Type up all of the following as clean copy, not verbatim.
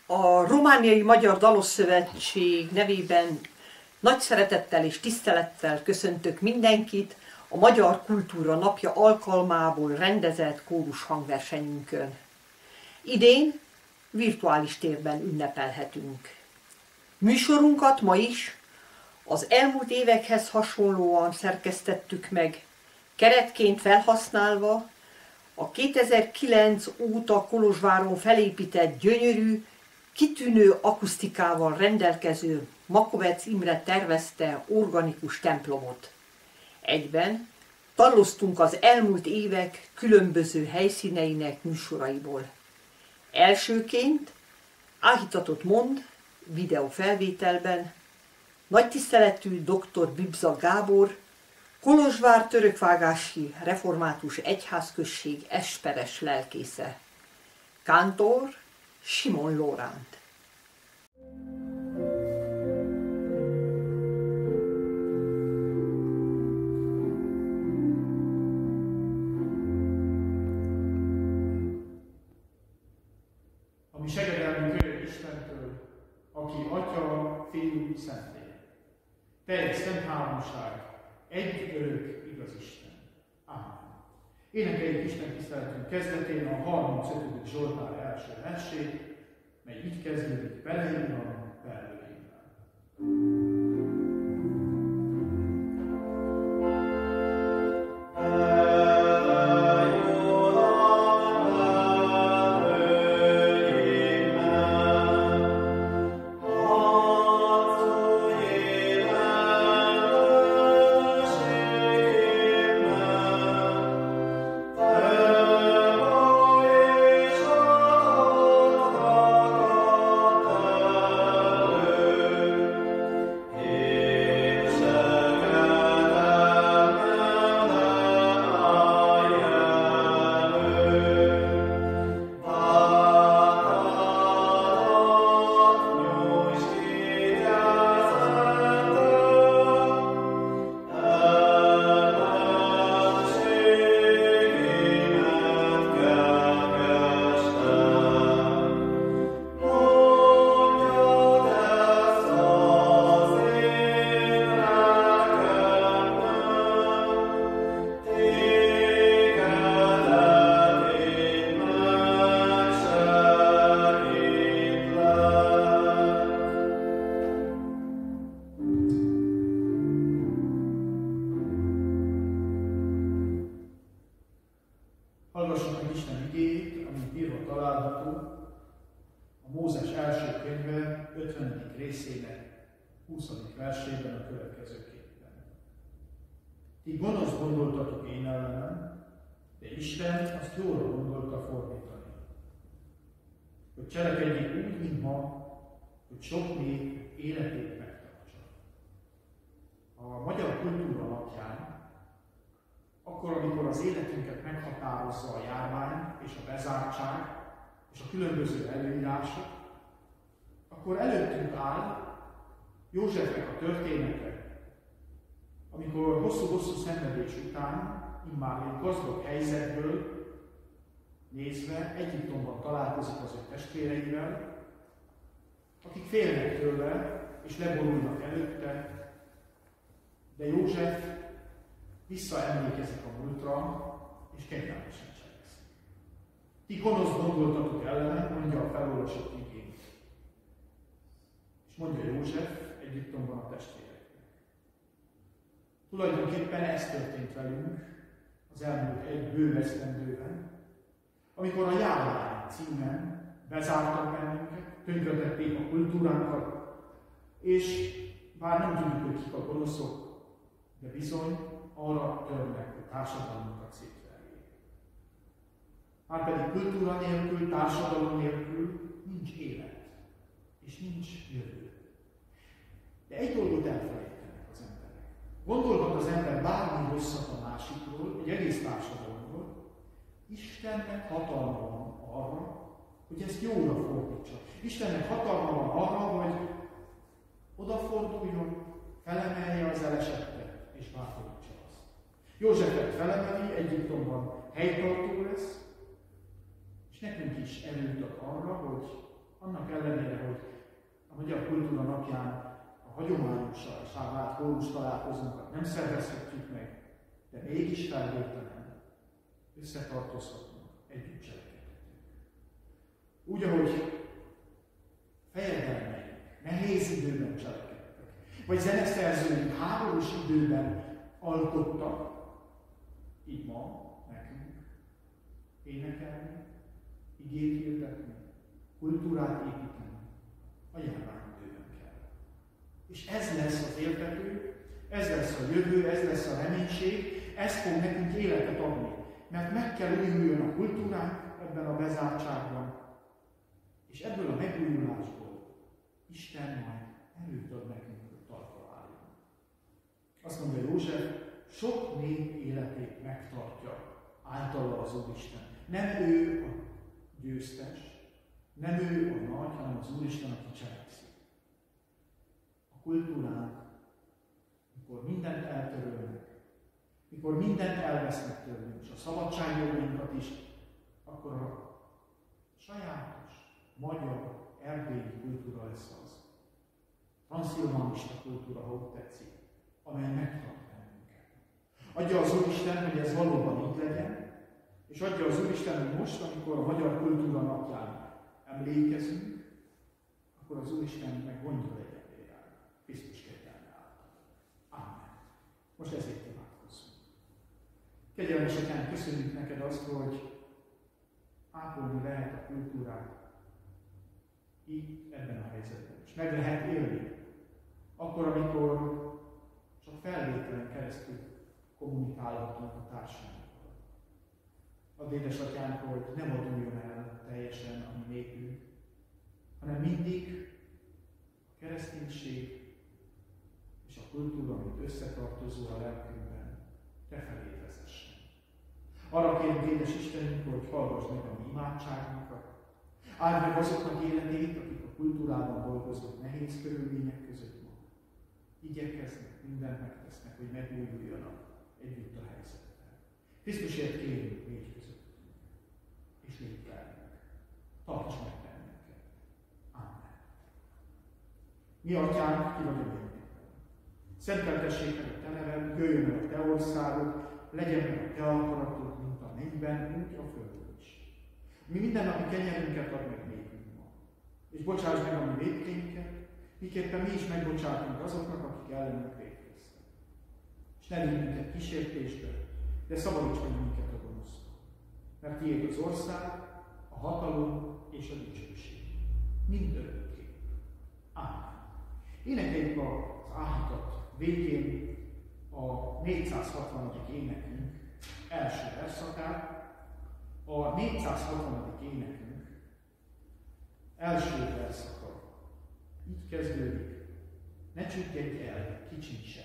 A Romániai Magyar Dalosszövetség nevében nagy szeretettel és tisztelettel köszöntök mindenkit a Magyar Kultúra Napja alkalmából rendezett kórus hangversenyünkön. Idén virtuális térben ünnepelhetünk. Műsorunkat ma is az elmúlt évekhez hasonlóan szerkesztettük meg, keretként felhasználva a 2009 óta Kolozsváron felépített gyönyörű, kitűnő akusztikával rendelkező Makovecz Imre tervezte organikus templomot. Egyben talloztunk az elmúlt évek különböző helyszíneinek műsoraiból. Elsőként Áhítatot mond videófelvételben nagy tiszteletű dr. Bibza Gábor, Kolozsvár törökvágási református egyházközség esperes lelkésze. Kántor Simon Lóránt. A mi segedelmünk jöjjön Istentől, aki Atya, Fiú, Szentlélek. Teljes szent háromság, egy örök igaz Isten. Ámen. Énekeljük Isten tiszteletünk kezdetén a 35. Zsoltár első versét, mely így kezdődik: beleim van, belőleimben. Hallgassuk meg Isten igéjét, amit írva található a Mózes első könyve 50. részének 20. versében a következőképpen. Ti gonosz gondoltatok én ellenem, de Isten azt jóra gondolta fordítani. Hogy cselekedjék úgy, mint ma, hogy sok nép életét megtartsa. A Magyar Kultúra Napján, akkor, amikor az életünket meghatározza a járvány és a bezártság és a különböző előírások, akkor előttünk áll Józsefnek a története, amikor hosszú-hosszú szenvedés után, immár egy gazdag helyzetből nézve Egyiptomban találkozik az ő testvéreivel, akik félnek tőle és leborulnak előtte, de József visszaemlékezik a múltra, és kegyelmesen cselekszik. Ti gonosz gondoltatok ellenem, mondja a felolvasott igény. És mondja József Egyiptomban a testvéreknek. Tulajdonképpen ez történt velünk az elmúlt egy bő esztendőben, amikor a Járvány címen bezártak bennünket, tönkretették a kultúránkat, és bár nem tudjuk, hogy kik a gonoszok, de bizony arra törnek, hogy társadalmunkat szétverjék. Márpedig kultúra nélkül, társadalom nélkül nincs élet, és nincs jövő. De egy dolgot elfelejtenek az emberek. Gondolhat az ember bármi rosszat a másikról, vagy egész társadalomról, Istennek hatalma van arra, hogy ezt jóra fordítsa. Istennek hatalma van arra, hogy odaforduljon, felemelje az elesettet, és bátorítsa azt. Józsefet felemeli, Egyiptomban helytartó lesz, és nekünk is erőt ad arra, hogy annak ellenére, hogy a Magyar Kultúra Napján a hagyományossá vált kórus találkozónkat nem szervezhetjük meg, de mégis felvételen összetartozhatunk, együtt cselekedhetünk. Úgy, ahogy fejedelmeink nehéz időben cselekedtek, vagy zeneszerzőink háborús időben alkottak, így ma nekünk énekelni, igét hirdetni, kultúrát építeni, a járványidőben kell. És ez lesz az értető, ez lesz a jövő, ez lesz a reménység, ez fog nekünk életet adni. Mert meg kell újuljon a kultúránk ebben a bezártságban, és ebből a megújulásból Isten majd erőt ad nekünk, hogy talpra álljon. Azt mondja József, sok nép életét megtartja általa az Úristen. Nem ő a győztes, nem ő a nagy, hanem az Úristen, aki cselekszik. A kultúránk, mikor mindent eltörölnek, mikor mindent elvesznek tőlünk, és a szabadságjogainkat is, akkor a sajátos, magyar, erdélyi kultúra lesz az. Transzilvanista kultúra, ha úgy tetszik, amely megtart bennünket. Adja az Úristen, hogy ez valóban így legyen, és adja az Úristen, hogy most, amikor a Magyar Kultúra Napján emlékezünk, akkor az Úristen meg gondol egyedül rá, Krisztus kegyelme által. Ámen. Most ezért imádkozzunk. Kegyelmes Atyánk, köszönjük neked azt, hogy ápolni lehet a kultúrát így ebben a helyzetben. És meg lehet élni. Akkor, amikor csak felvételen keresztül kommunikálhatunk a társadalommal. Add, édesatyánk, hogy nem aduljon el teljesen a mi népünk, hanem mindig a kereszténység és a kultúra, amit összetartozó a lelkünkben, te felé vezessen. Arra kérünk, édes Istenünk, hogy hallgass meg a mi imádságunkat, áld meg azoknak életét, akik a kultúrában dolgoznak nehéz körülmények között ma. Igyekeznek, mindent megtesznek, hogy megújuljanak együtt a helyzetben. Krisztusért kérünk, légy közöttünk, és légy velünk. Tarts meg bennünket. Ámen. Mi Atyánk, ki vagy a mennyekben. Szenteltessék meg a te neved, jöjjön meg a te országod, legyen meg a te akaratod, mint a mennyben, úgy a földön is. Mi mindennapi kenyerünket ad meg nékünk ma. És bocsáss meg a mi vétkeinket, miképpen mi is megbocsátunk azoknak, akik ellenünk vétkeztek. És ne vigy minket kísértésbe, de szabadíts meg minket a gonosztól. Mert tiéd az ország, a hatalom és a dicsőség. Mindörökké. Ámen. Énekeljük az áhítat végén a 460. énekünk első verszakát. A 460. énekünk első verszaka így kezdődik: ne csüggedj el, kicsin sem.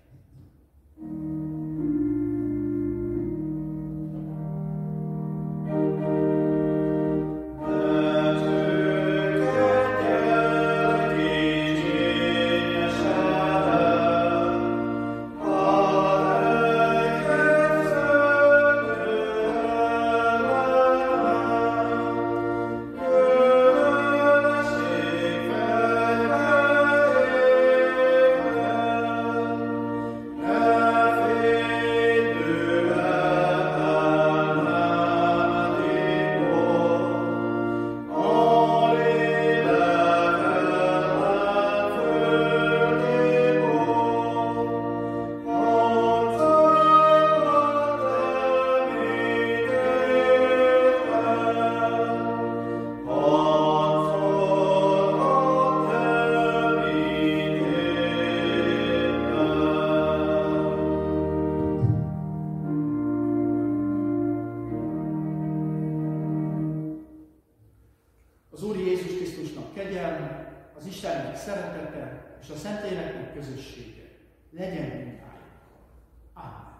Az Úr Jézus Krisztusnak kegyelme, az Istennek szeretete és a Szentléleknek közössége legyen mindnyájukkal. Ámen.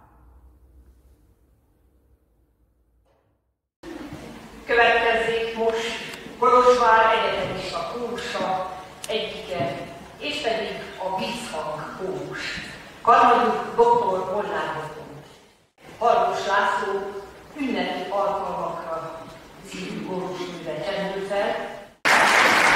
Következzék most Kolozsvár egyetemista kórusa egyike, és pedig a vízhang kórus. Karmadjuk dr. Molnár Botont. Hallós László ünnepi alkalmakra című kórusművet említ fel.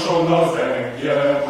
Hasson az engye,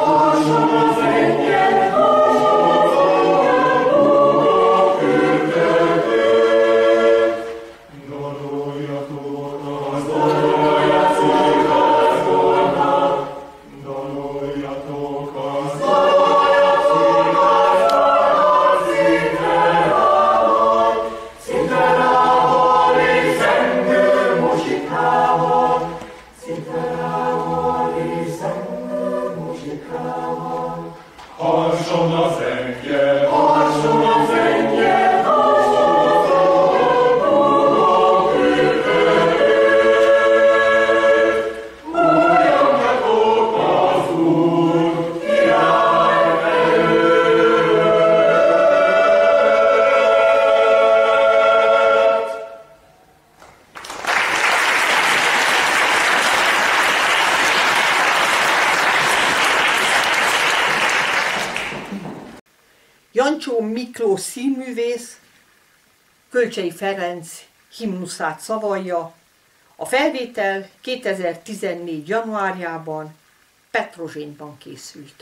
Jancsó Miklós színművész Kölcsey Ferenc himnuszát szavalja. A felvétel 2014. januárjában Petrozsényban készült.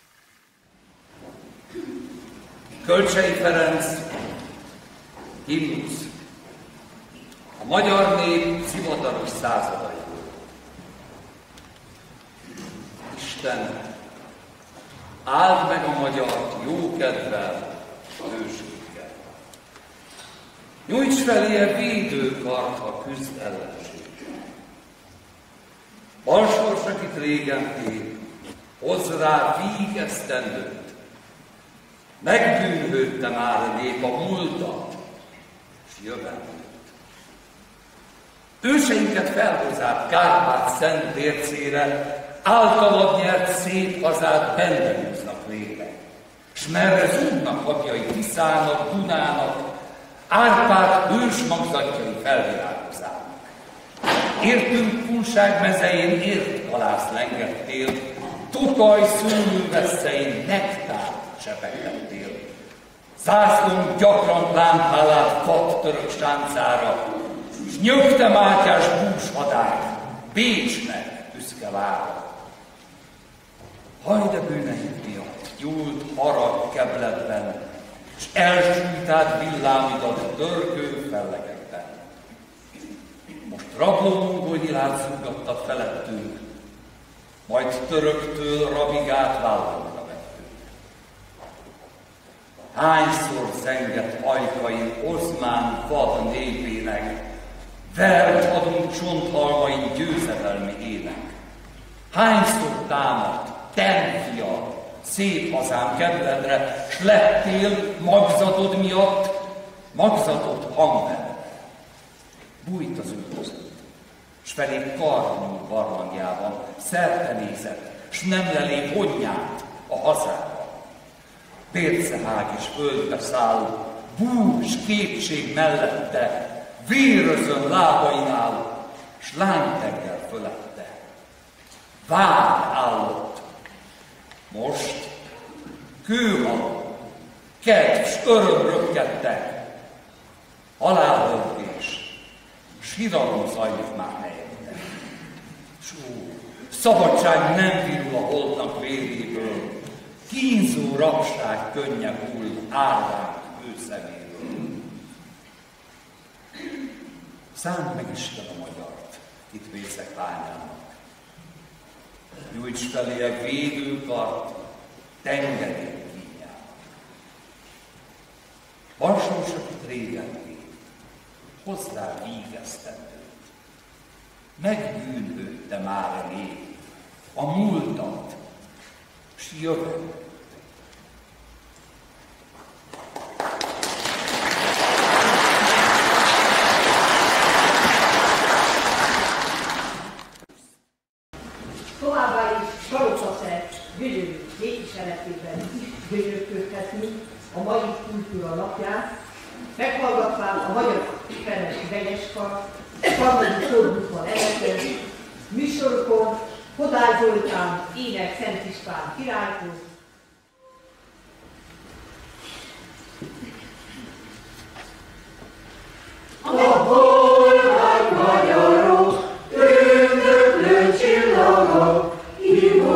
Kölcsey Ferenc himnusz. A magyar nép zivataros századaiból. Isten, áld meg a magyart jókedvel, a hőséggel. Nyújts feléje védőkart, ha küzd ellenséggel. Balsors, akit régen tép, hozz rá vígesztendőt. Megbűnhődte már a nép a múltat, s jövendőt. Őseinket felhozzák Kárpát szent vércére, általad nyert szép hazát benne húznak lélek. S merre zúgnak hadjai Tiszának, Dunának, Árpád hős magzatjai felvirágozzának. Értünk Kunság mezején ért kalász lengettél, Tokaj szőlővesszein nektár csepegtettél. Zászlónk gyakran lámpálát kadt török sáncára, s nyögte Mátyás búshadát Bécsnek büszke vára. Haj, de bűneink miatt gyúlt harag kebletben, s elsújtád villámidat dörgő fellegekben. Most rabló-mongol nyilát zúgattad felettünk, majd töröktől rabigát vállalra vettünk. Hányszor zengett ajkain Oszmán vad népének, vert adunk csonthalmain győzedelmi ének. Hányszor támadt te, fia, szép hazám kedvedre, s lettél magzatod miatt, magzatot hangverre. Bújt az üldözött, s felé karnyú barlangjában szerte nézett, s nem lelép honnyát a hazába. Bércehág is földbe száll, bús kétség mellette, vérözön lábainál, s lányteggel fölette. Vár állott, most kőhalom, kedv s öröm röpkedtek, halálhörgés, síralom zajlik már helyette. S szabadság nem virul a holtnak véréből, kínzó rabság könnye hull árvánk ő szeméből. Szánd meg Isten a magyart, itt vészek lányának. Nyújts feléje védőkart, tengerén kínjának. Balsós, akit régen tép, hozz rá vígesztendőt. Megbűnhődte már a nép, a múltat, s jövendőt. Továbbá is Salokaszert gyönyörű képviseletében is gyönyörködhetünk a mai kultúra napján, meghallgatván a Magyar Ferenc Vegyeskar harmadik fordulóban eredett műsorokon Kodály Zoltán ének Szent István királyhoz, a bolgár magyarok, üldöklő csillagok,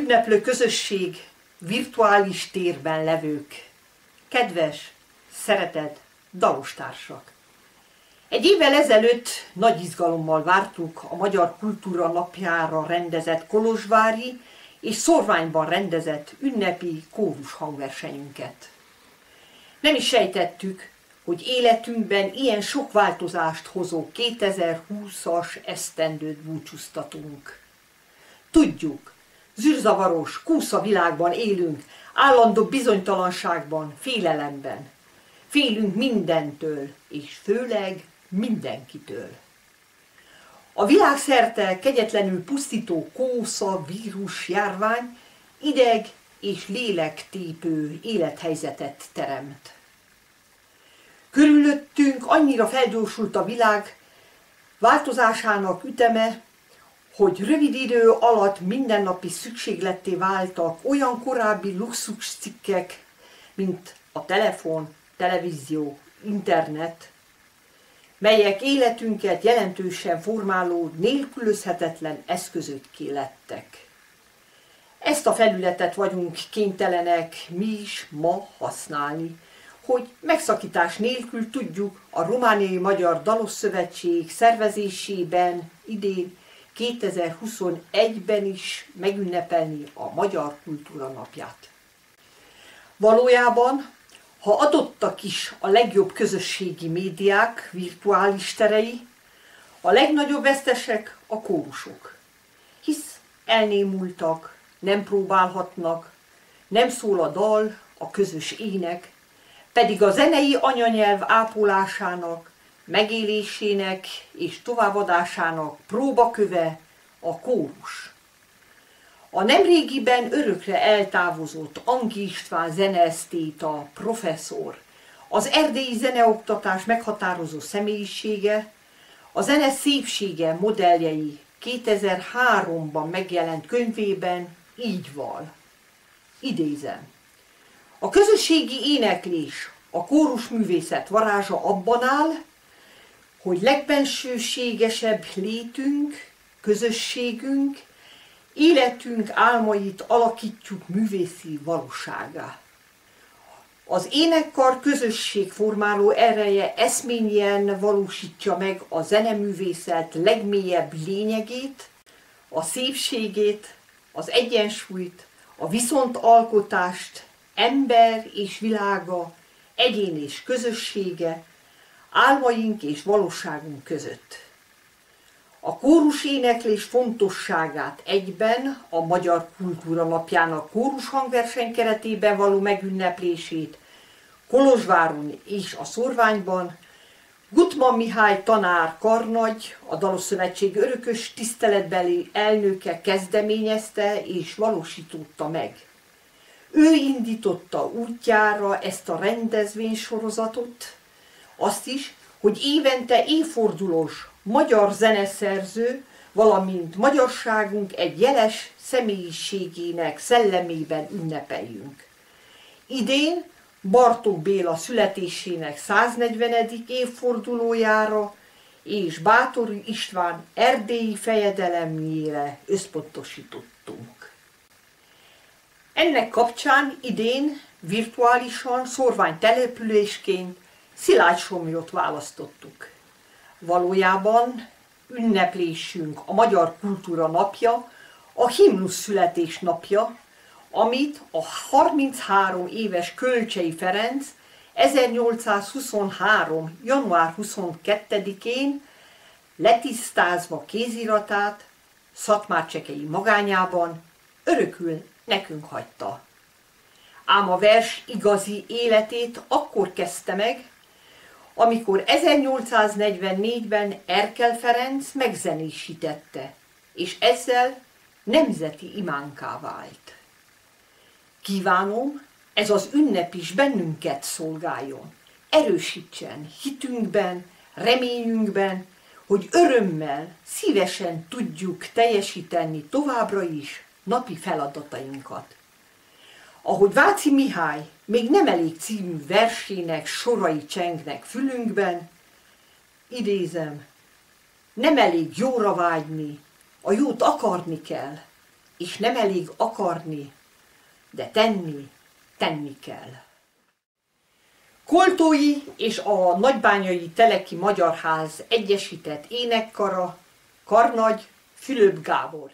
megünneplő közösség, virtuális térben levők, kedves, szeretett dalostársak! Egy évvel ezelőtt nagy izgalommal vártuk a Magyar Kultúra Napjára rendezett kolozsvári és Szorványban rendezett ünnepi kórus hangversenyünket. Nem is sejtettük, hogy életünkben ilyen sok változást hozó 2020-as esztendőt búcsúztatunk. Tudjuk, zűrzavaros, kúsza világban élünk, állandó bizonytalanságban, félelemben. Félünk mindentől, és főleg mindenkitől. A világszerte kegyetlenül pusztító kósza vírus járvány ideg- és lélektépő élethelyzetet teremt. Körülöttünk annyira felgyorsult a világ változásának üteme, hogy rövid idő alatt mindennapi szükségletté váltak olyan korábbi luxuscikkek, mint a telefon, televízió, internet, melyek életünket jelentősen formáló, nélkülözhetetlen eszközökké lettek. Ezt a felületet vagyunk kénytelenek mi is ma használni, hogy megszakítás nélkül tudjuk a Romániai Magyar Dalosszövetség szervezésében idén 2021-ben is megünnepelni a Magyar Kultúra Napját. Valójában, ha adottak is a legjobb közösségi médiák, virtuális terei, a legnagyobb vesztesek a kórusok, hisz elnémultak, nem próbálhatnak, nem szól a dal, a közös ének, pedig a zenei anyanyelv ápolásának, megélésének és továbbadásának próbaköve a kórus. A nemrégiben örökre eltávozott Anki István zeneesztéta professzor, az erdélyi zeneoktatás meghatározó személyisége, a zene szépsége modelljei 2003-ban megjelent könyvében így val. Idézem. A közösségi éneklés, a kórusművészet varázsa abban áll, hogy legbensőségesebb létünk, közösségünk, életünk álmait alakítjuk művészi valósággá. Az énekkar közösségformáló ereje eszményen valósítja meg a zeneművészet legmélyebb lényegét, a szépségét, az egyensúlyt, a viszontalkotást, ember és világa, egyén és közössége, álmaink és valóságunk között. A kórus éneklés fontosságát egyben a Magyar Kultúra Napjának kórus hangverseny keretében való megünneplését Kolozsváron és a Szorványban Gutman Mihály tanár karnagy, a Dalosszövetség örökös tiszteletbeli elnöke kezdeményezte és valósította meg. Ő indította útjára ezt a rendezvénysorozatot, azt is, hogy évente évfordulós magyar zeneszerző, valamint magyarságunk egy jeles személyiségének szellemében ünnepeljünk. Idén Bartók Béla születésének 140. évfordulójára és Báthori István erdélyi fejedelemjére összpontosítottunk. Ennek kapcsán idén virtuálisan Szorvány településként Szilágysomlyot választottuk. Valójában ünneplésünk a Magyar Kultúra Napja, a himnusz születésnapja, amit a 33 éves Kölcsey Ferenc 1823. január 22-én letisztázva kéziratát Szatmárcsekei magányában örökül nekünk hagyta. Ám a vers igazi életét akkor kezdte meg, amikor 1844-ben Erkel Ferenc megzenésítette, és ezzel nemzeti imánká vált. Kívánom, ez az ünnep is bennünket szolgáljon, erősítsen hitünkben, reményünkben, hogy örömmel, szívesen tudjuk teljesíteni továbbra is napi feladatainkat. Ahogy Váci Mihály még nem elég című versének sorai csengnek fülünkben, idézem, nem elég jóra vágyni, a jót akarni kell, és nem elég akarni, de tenni kell. Koltói és a Nagybányai Teleki Magyarház egyesített énekkara, karnagy Fülöp Gábor.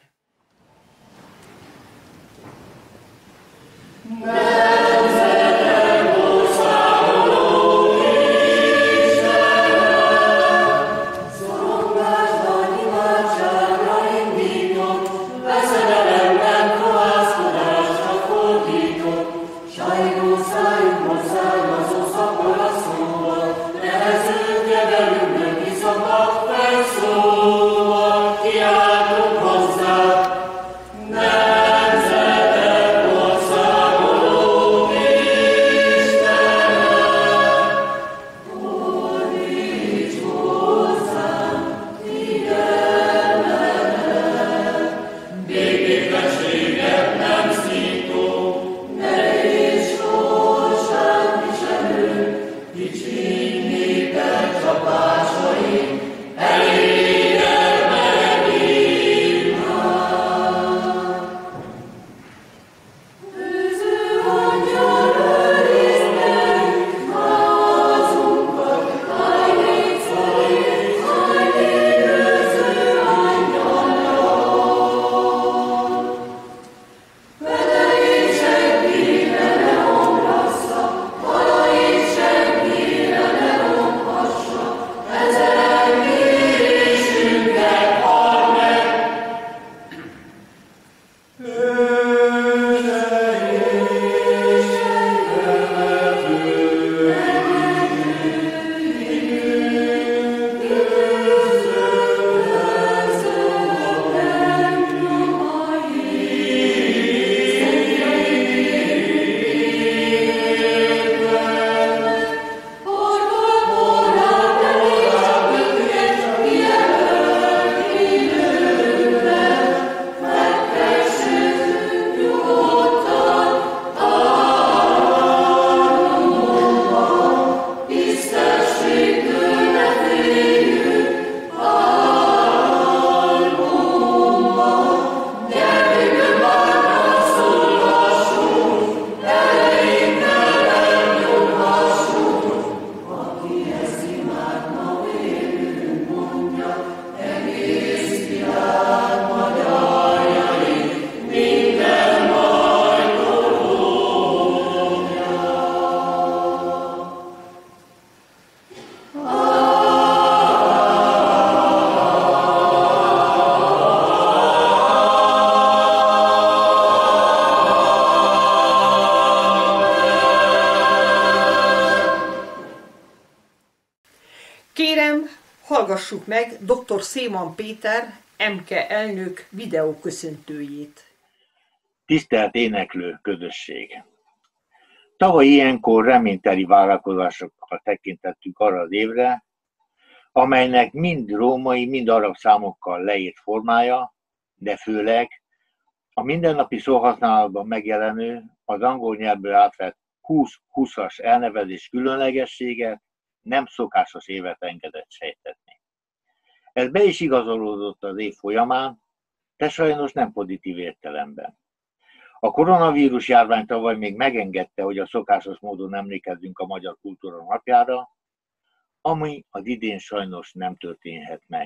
Kérem, hallgassuk meg dr. Széman Péter, MKE elnök videóköszöntőjét. Tisztelt éneklő közösség! Tavaly ilyenkor reményteli várakozásokkal tekintettünk arra az évre, amelynek mind római, mind arab számokkal leírt formája, de főleg a mindennapi szóhasználatban megjelenő, az angol nyelvből átvett 20-20-as elnevezés különlegessége nem szokásos évet engedett sejtetni. Ez be is igazolódott az év folyamán, de sajnos nem pozitív értelemben. A koronavírus járvány tavaly még megengedte, hogy a szokásos módon emlékezzünk a Magyar Kultúra Napjára, ami az idén sajnos nem történhet meg.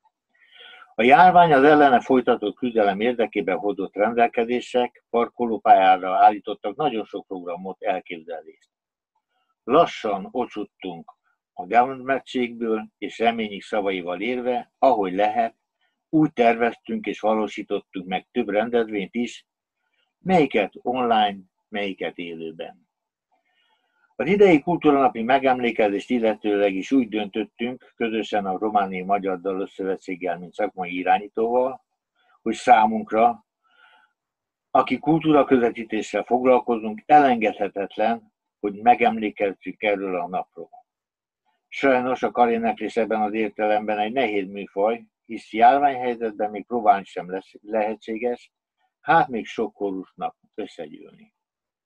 A járvány az ellene folytatott küzdelem érdekében hozott rendelkezések, parkolópályára állítottak nagyon sok programot, elképzelést. Lassan ocsuttunk a gyarmatségből, és reményik szavaival érve, ahogy lehet, úgy terveztünk és valósítottunk meg több rendezvényt is, melyiket online, melyiket élőben. Az idei kultúranapi megemlékezést illetőleg is úgy döntöttünk, közösen a Romániai Magyar Dalszövetséggel, mint szakmai irányítóval, hogy számunkra, aki kultúraközvetítéssel foglalkozunk, elengedhetetlen, hogy megemlékezzünk erről a napról. Sajnos a karéneklés ebben az értelemben egy nehéz műfaj, hisz járványhelyzetben még próbálni sem lesz lehetséges, hát még sok kórusnak összegyűlni.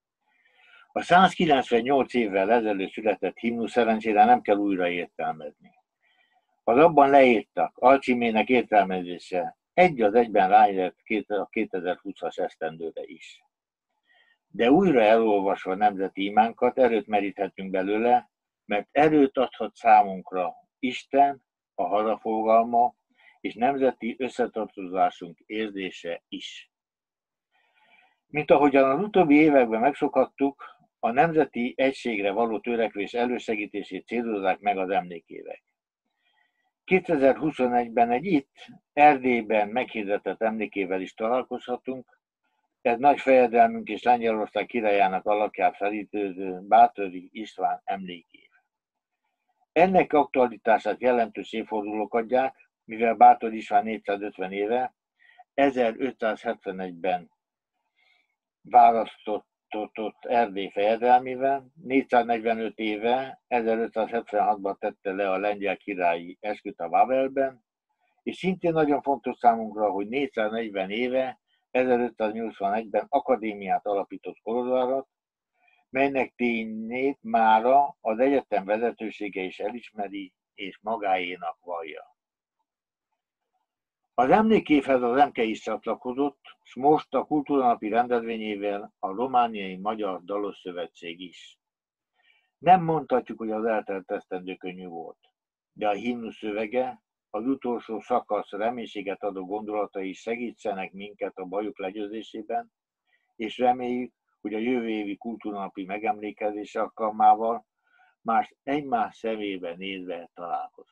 A 198 évvel ezelőtt született himnusz szerencsére nem kell újra értelmezni. Az abban leírtak alcímének értelmezése egy az egyben ráérett a 2020-as esztendőre is. De újra elolvasva nemzeti imánkat erőt meríthetünk belőle, mert erőt adhat számunkra Isten, a hazafogalma és nemzeti összetartozásunk érzése is. Mint ahogyan az utóbbi években megszokhattuk, a nemzeti egységre való törekvés elősegítését célozzák meg az emlékévek. 2021-ben egy itt, Erdélyben meghirdetett emlékével is találkozhatunk. Ez nagy fejedelmünk és Lengyelország királyának alakját felidéző Báthory István emlékév. Ennek aktualitását jelentős évfordulók adják, mivel Báthory István 450 éve 1571-ben választott Erdély fejedelmével, 445 éve 1576-ban tette le a lengyel királyi esküt a Wawelben, és szintén nagyon fontos számunkra, hogy 440 éve 1581-ben akadémiát alapított Kolozsvárat, melynek tényét mára az egyetem vezetősége is elismeri és magáénak vallja. Az emlékévhez az MK is csatlakozott, és most a kultúranapi rendezvényével a Romániai Magyar Dalos Szövetség is. Nem mondhatjuk, hogy az eltelt esztendő könnyű volt, de a himnusz szövege, az utolsó szakasz reménységet adó gondolatai segítsenek minket a bajok legyőzésében, és reméljük, hogy a jövő évi kultúrnapi megemlékezés alkalmával egymás szemébe nézve találkozhatunk.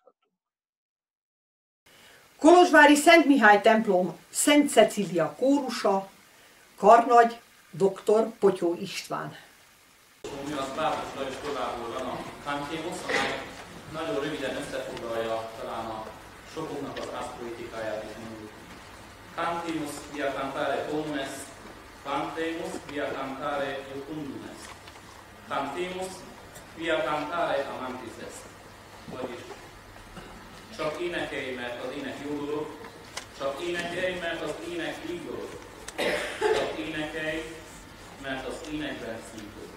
Kolozsvári Szent Mihály templom Szent Cecília kórusa, karnagy dr. Potyó István. Az Bábos Lajos tollából van a Cantémus, amely nagyon röviden összefoglalja talán a sokunknak az ászpolitikáját is mondjuk. Cantémus via cantare comum est, Cantémus via cantare iucundum est. Cantémus via cantare amantis est. Vagyis csak énekelj, mert az ének jó dolog, csak énekelj, mert az ének így dolog, csak énekelj, mert az énekben szív dolog.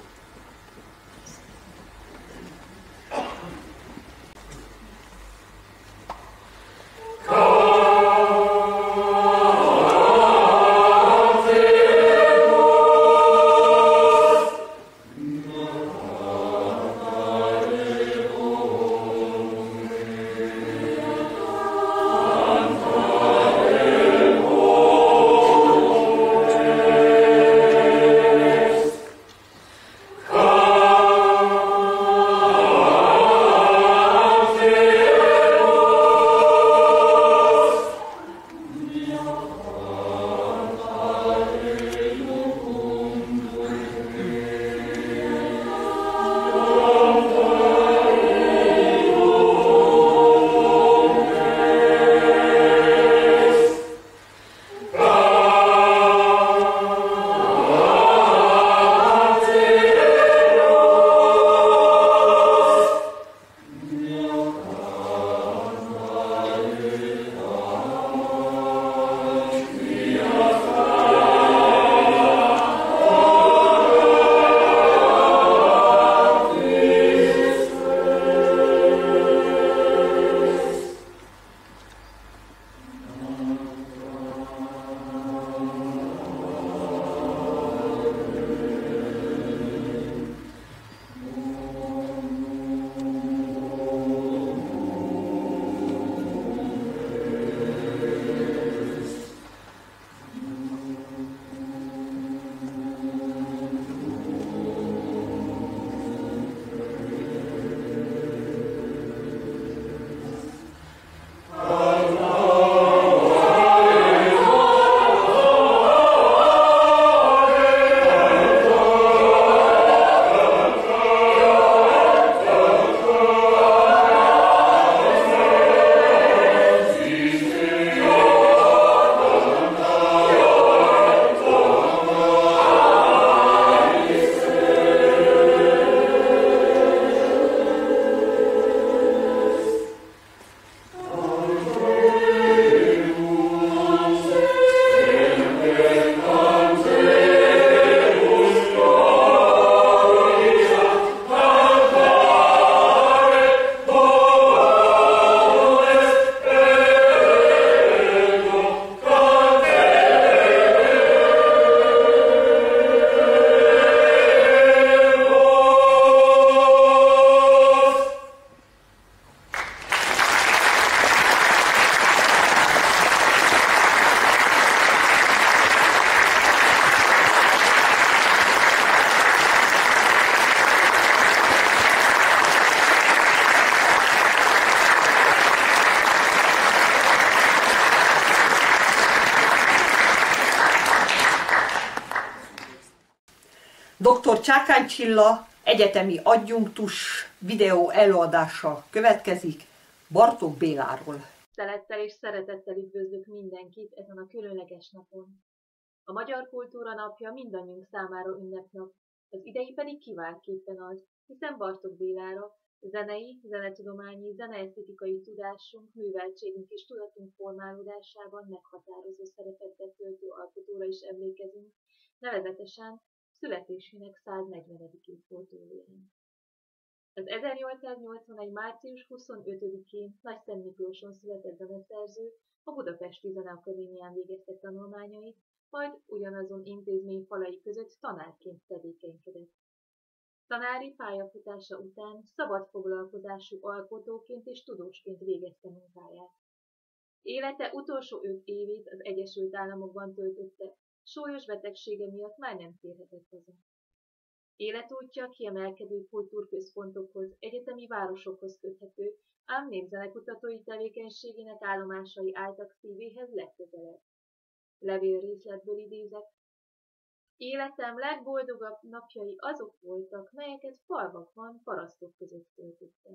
Dr. Csákány Csilla egyetemi adjunktus videó előadása következik Bartók Béláról. Tisztelettel és szeretettel üdvözlök mindenkit ezen a különleges napon. A Magyar Kultúra Napja mindannyiunk számára ünnepnap, az idei pedig kiváltképpen az, hiszen Bartók Bélára zenei, zenetudományi, zeneesztétikai tudásunk, műveltségünk és tudatunk formálódásában meghatározó szerepet betöltő alkotóra is emlékezünk, nevezetesen születésének 140. évfordulóján. Az 1881. március 25-én Nagyszent Miklóson született zeneszerző, a Budapesti Zeneakadémián végezte tanulmányait, majd ugyanazon intézmény falai között tanárként tevékenykedett. Tanári pályafutása után szabad foglalkozású alkotóként és tudósként végezte munkáját. Élete utolsó 5 évét az Egyesült Államokban töltötte, súlyos betegsége miatt már nem térhetett haza. Életútja kiemelkedő kultúrközpontokhoz, egyetemi városokhoz köthető, ám népzenekutatói tevékenységének állomásai álltak szívéhez legközelebb. Levélrészletből idézek. Életem legboldogabb napjai azok voltak, melyeket falvakban parasztok között töltöttem.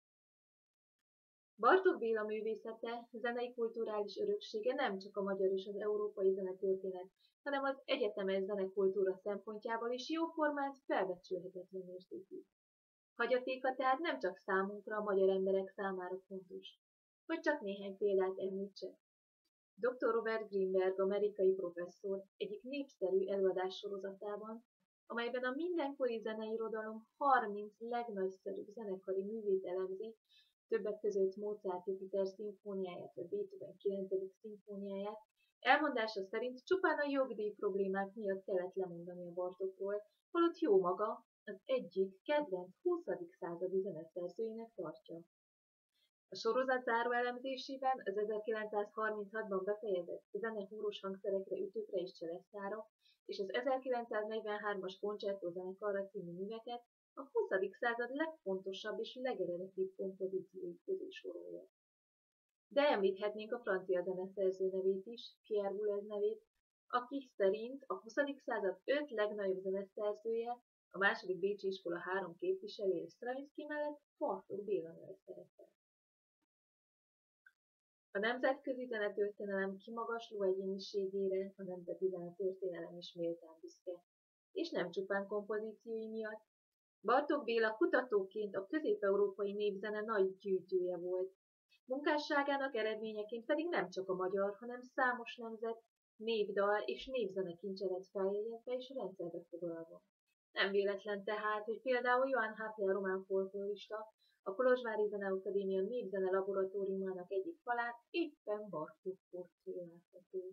Bartók Béla művészete, zenei kulturális öröksége nem csak a magyar és az európai zenetörténet, hanem az egyetemes zenekultúra szempontjából is jóformán felbecsülhetetlen mértékű. Hagyatéka tehát nem csak számunkra, a magyar emberek számára fontos. Hogy csak néhány példát említsek. Dr. Robert Greenberg, amerikai professzor egyik népszerű előadássorozatában, amelyben a mindenkori zeneirodalom 30 legnagyszerűbb zenekari művét elemzi, többek között Mozart Jupiter szimfóniáját vagy Beethoven 9. szimfóniáját, elmondása szerint csupán a jogdíj problémák miatt kellett lemondani a Bartókról, holott jó maga az egyik kedvenc 20. századi zeneszerzőjének tartja. A sorozat záró elemzésében az 1936-ban befejezett zenehúrós hangszerekre, ütőkre és cselesztára és az 1943-as koncerttózenekarra című műveket a 20. század legfontosabb és legeredetibb kompozíciói közé sorolja. De említhetnénk a francia zeneszerző nevét is, Pierre Boulez nevét, aki szerint a 20. század 5 legnagyobb zeneszerzője, a második bécsi iskola 3 képviselője Stravinsky mellett Bartók Béla neve szerepel. A nemzetközi zenetörténelem kimagasló egyéniségére a nemzeti zenetörténelem is méltán büszke, és nem csupán kompozíciói miatt. Bartók Béla kutatóként a közép-európai népzene nagy gyűjtője volt. Munkásságának eredményeként pedig nem csak a magyar, hanem számos nemzet, népdal és népzenekincse lett feljegyezve és rendszerbe foglalva. Nem véletlen tehát, hogy például Johann Happel, a román folklorista, a Kolozsvári Zeneakadémia népzene laboratóriumának egyik falán éppen Bartók portré látható.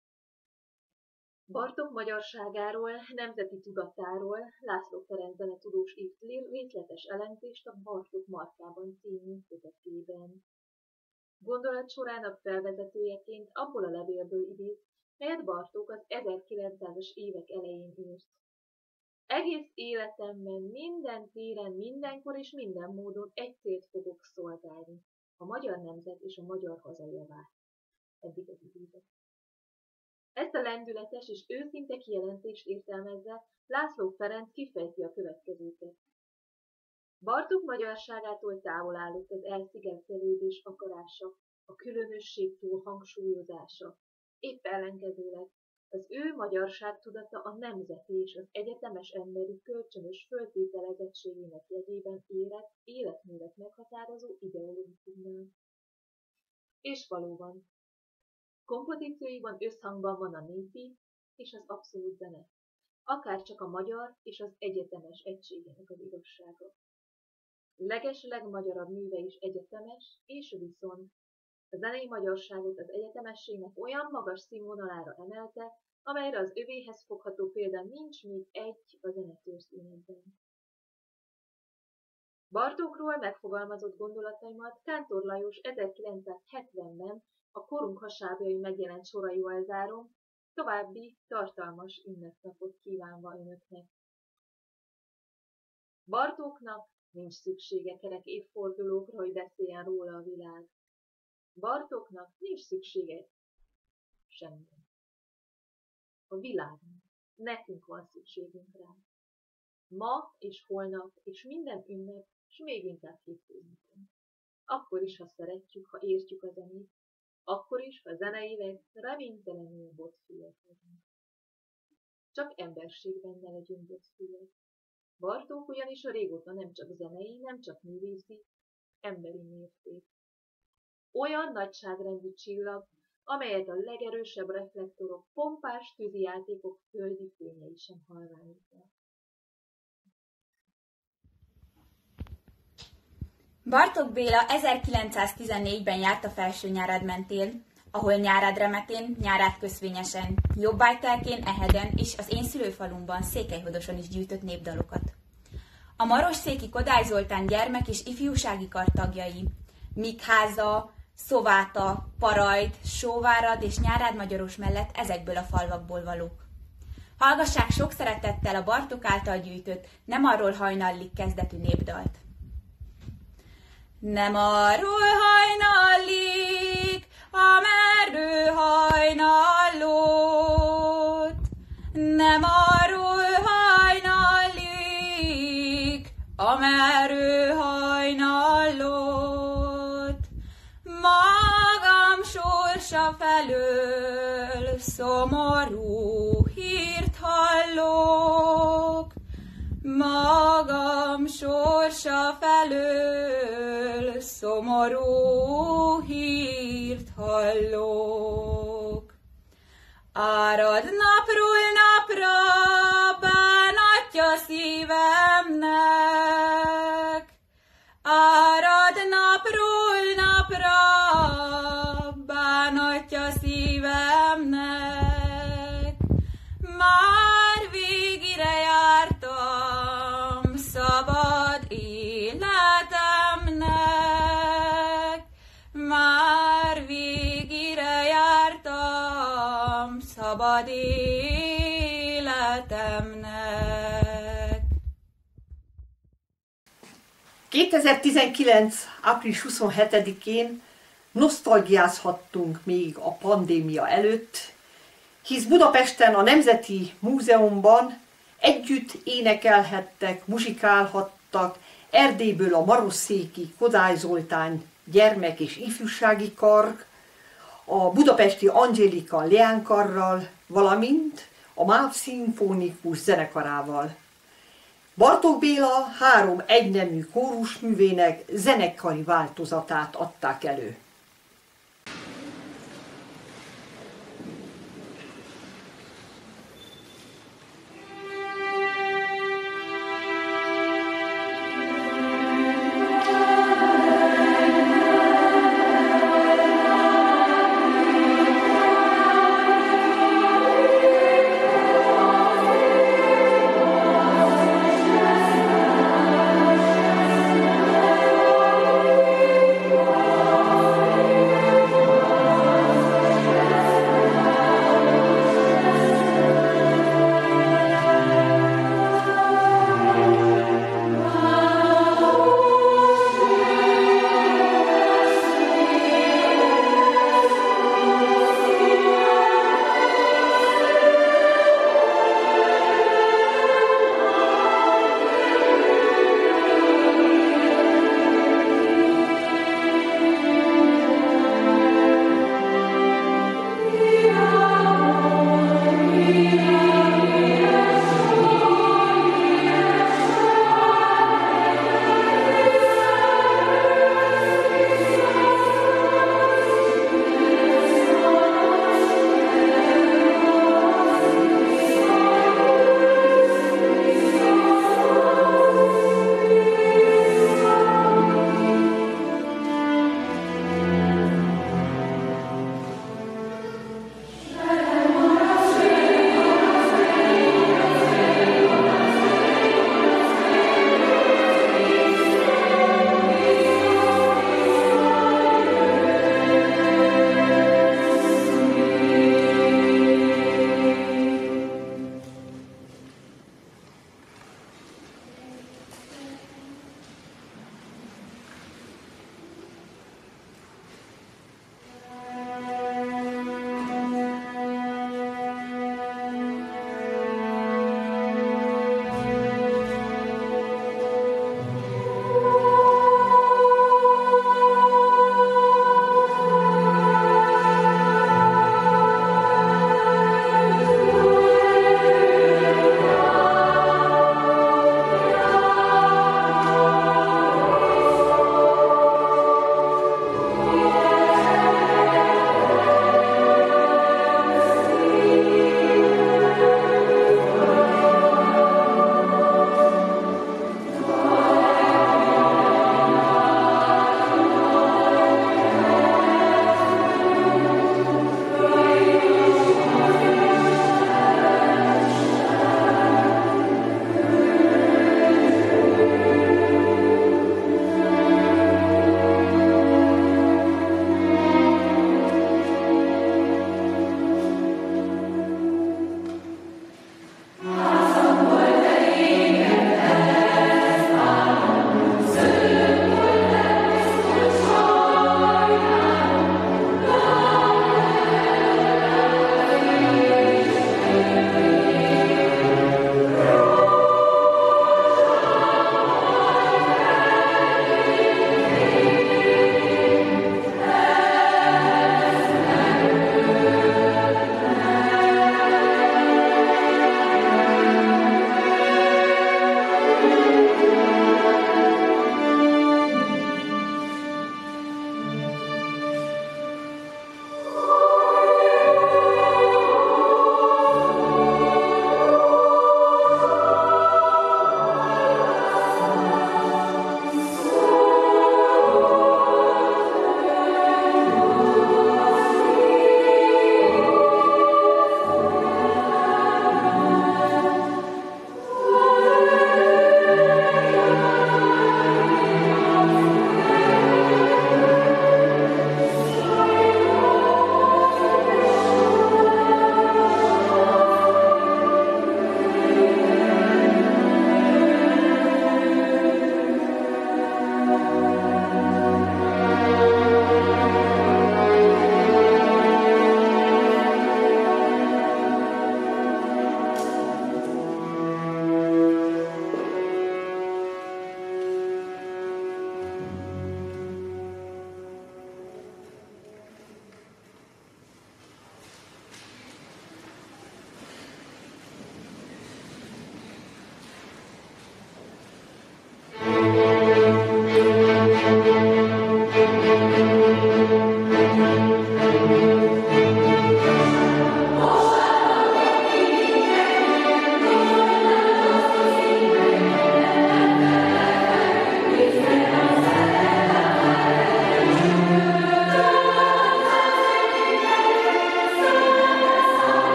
Bartók magyarságáról, nemzeti tudatáról László Ferenc zenetudós írt részletes elemzést a Bartók Markában című kötetében. Gondolat sorának felvezetőjeként abból a levélből idéz, melyet Bartók az 1900-as évek elején írt. Egész életemben minden téren, mindenkor és minden módon egy célt fogok szolgálni, a magyar nemzet és a magyar haza javát. Eddig az idézet. Ezt a lendületes és őszinte kijelentést értelmezve László Ferenc kifejti a következőket. Bartók magyarságától távol állott az elszigetelődés akarása, a különösség túl hangsúlyozása. Épp ellenkezőleg az ő magyarságtudata a nemzeti és az egyetemes emberi kölcsönös föltételezettségének jegyében érett életművet meghatározó ideológiumnál. És valóban, kompozícióiban összhangban van a népi és az abszolút zene, akárcsak a magyar és az egyetemes egységének az igazsága. Legmagyarabb műve is egyetemes, és viszont a zenei magyarságot az egyetemességnek olyan magas színvonalára emelte, amelyre az övéhez fogható példa nincs még egy a zenetörténetben. Bartókról megfogalmazott gondolataimat Kántor Lajos 1970-ben a korunk hasábjai megjelent soraival zárom, további tartalmas ünnepnapot kívánva önöknek. Bartóknak nincs szüksége kerek évfordulókra, hogy beszéljen róla a világ. Bartóknak nincs szüksége semmire. A világnak, nekünk van szükségünk rá. Ma és holnap és minden ünnep, s még inkább hétfőnapon. Akkor is, ha szeretjük, ha értjük a zenét, akkor is, ha zeneileg reménytelenül botfülek vagyunk. Csak emberségben ne legyünk botfülek. Bartók ugyanis a régóta nem csak zenei, nem csak művészi, emberi mérték. Olyan nagyságrendű csillag, amelyet a legerősebb reflektorok, pompás tűzijátékok földi fényei sem halványítják. Bartók Béla 1914-ben járt a Felső-Nyáradmentén, ahol Nyárádremetén, Nyárádköszvényesen, Jobbágytelkén, Eheden és az én szülőfalumban, Székelyhodoson is gyűjtött népdalokat. A marosszéki Kodály Zoltán gyermek- és ifjúsági kar tagjai, Mikháza, Szováta, Parajt, Sóvárad és Nyárádmagyaros mellett ezekből a falvakból valók. Hallgassák sok szeretettel a Bartók által gyűjtött Nem arról hajnallik kezdetű népdalt. Nem arról hajnallik a merdő hajnallót, nem arról hajnallik a merdő hajnallót. Magam sorsa felől szomorú hírt hallok, magam sorsa felől szomorú hírt hallok. Árad napról napra bánatja szívemnek, árad napról napra bánatja szívemnek. Már végire jártam szabad életemnek, már végire jártam szabad életemnek. 2019. április 27-én nosztalgiázhattunk még a pandémia előtt, hisz Budapesten a Nemzeti Múzeumban együtt énekelhettek, muzsikálhattak Erdélyből a marosszéki Kodály Zoltán gyermek- és ifjúsági kar, a budapesti Angelika leánykarral, valamint a MÁV szimfonikus zenekarával. Bartók Béla 3 egynemű kórusművének zenekari változatát adták elő. Thank you.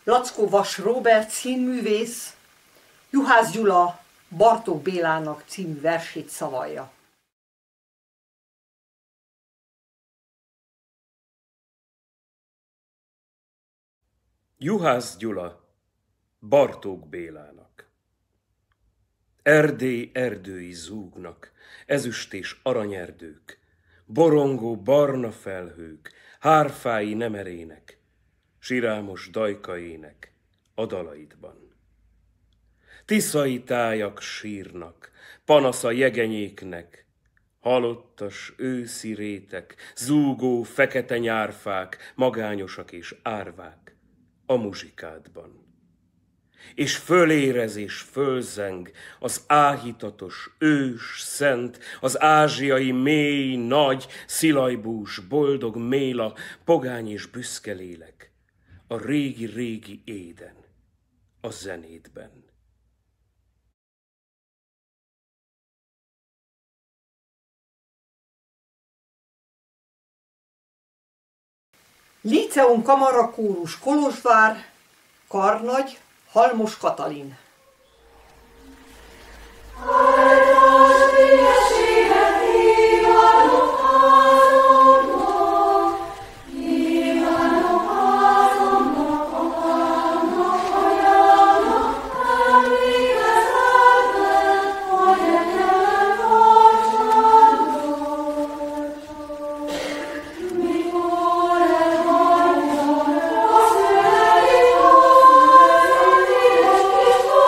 Lackó Vas Róbert színművész Juhász Gyula Bartók Bélának című versét szavalja. Juhász Gyula Bartók Bélának. Erdély erdői zúgnak, ezüst és aranyerdők, borongó barna felhők, hárfái nemerének, sirámos dajkaének a dalaidban. Tiszai tájak sírnak, panasz a jegenyéknek, halottas őszi rétek, zúgó fekete nyárfák, magányosak és árvák a muzsikádban. És fölérez és fölzeng az áhítatos, ős, szent, az ázsiai mély, nagy, szilajbús, boldog méla, pogány és büszke lélek, a régi-régi éden, a zenétben. Líceum Kamarakórus Kolozsvár, karnagy Halmos Katalin. Oh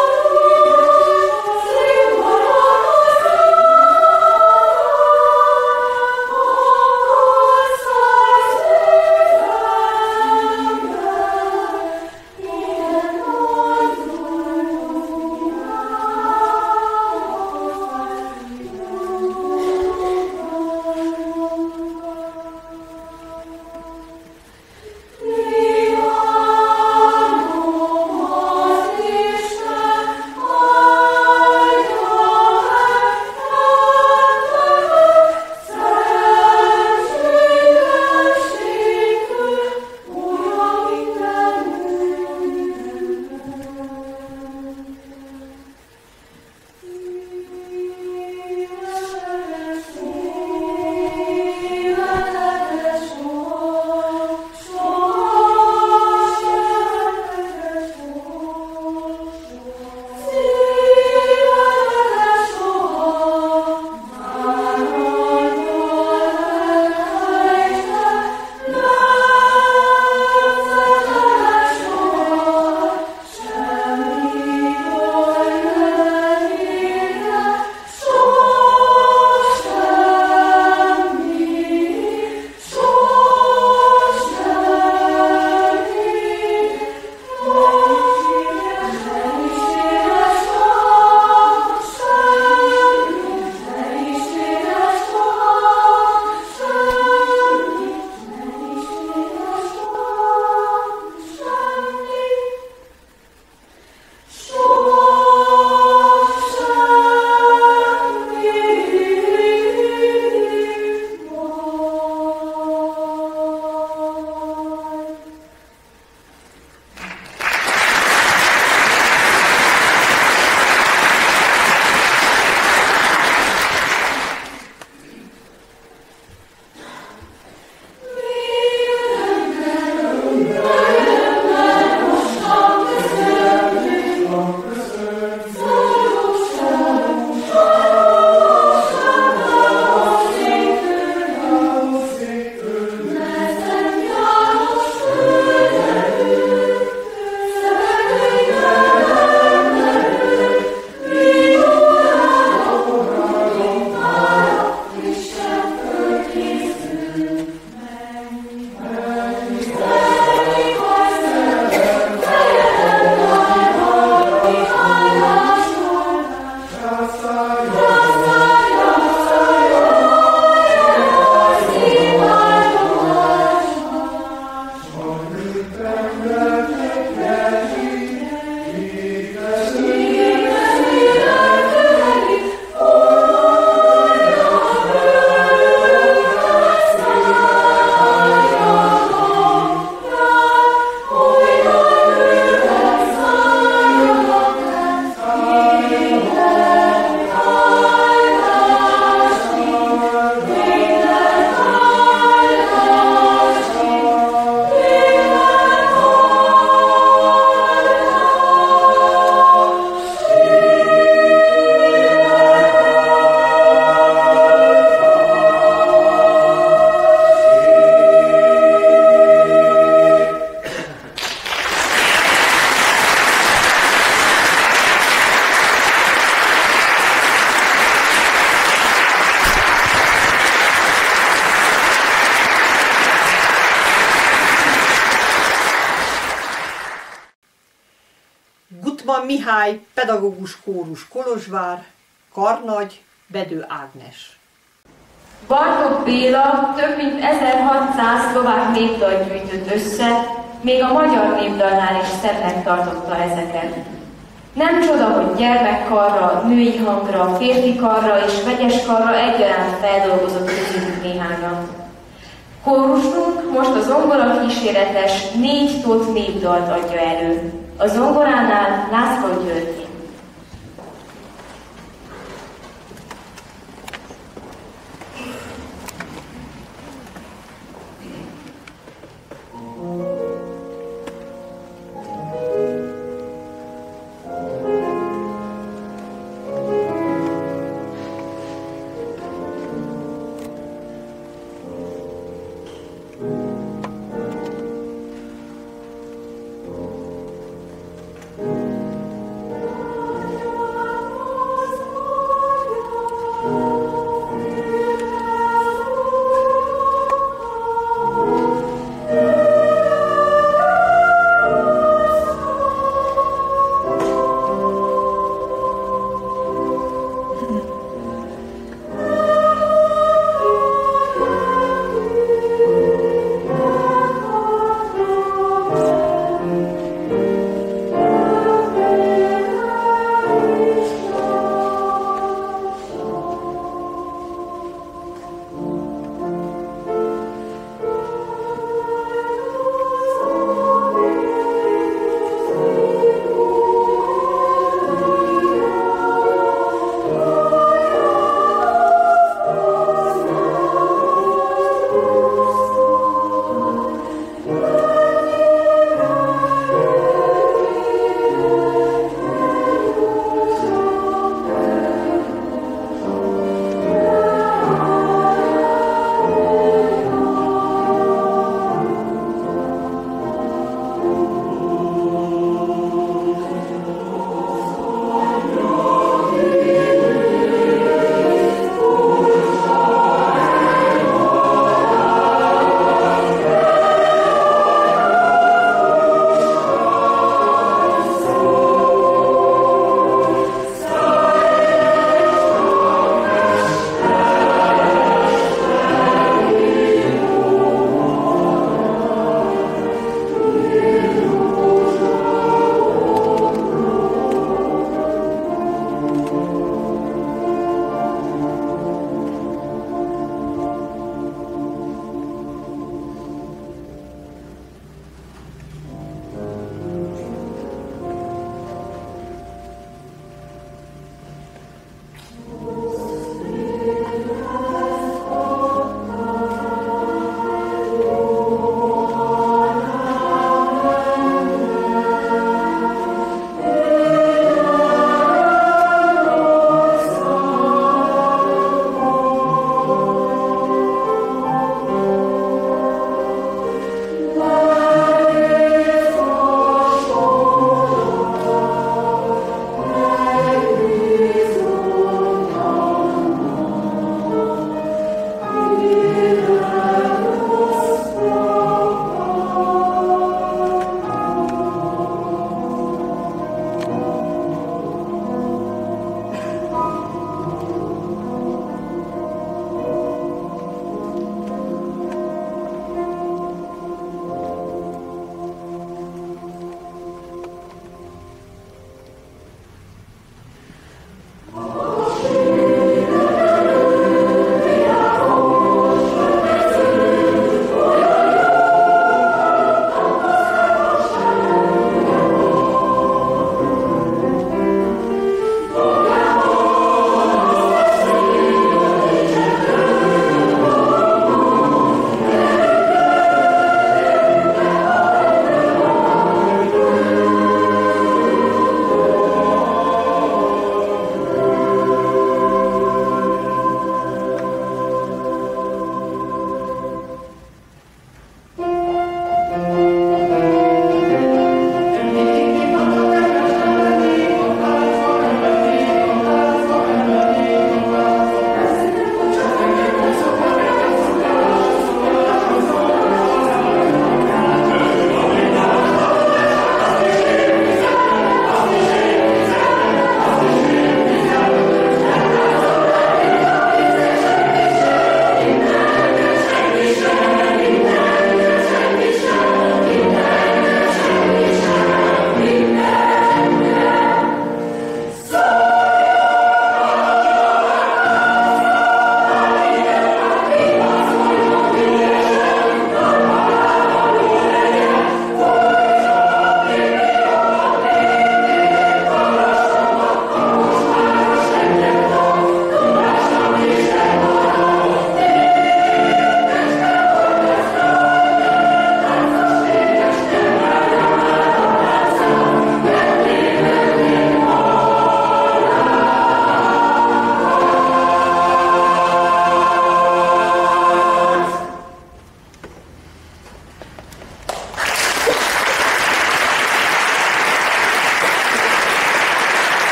Rothman Mihály, pedagógus kórus Kolozsvár, karnagy Bedő Ágnes. Bartók Béla több mint 1600 szlovák népdalt gyűjtött össze, még a magyar népdalnál is szebbnek tartotta ezeket. Nem csoda, hogy gyermekkarra, női hangra, férfi karra és vegyes karra egyaránt feldolgozott közülük néhányat. Kórusunk most a zongora kíséretes 4 tót népdalt adja elő. A zongoránál László György.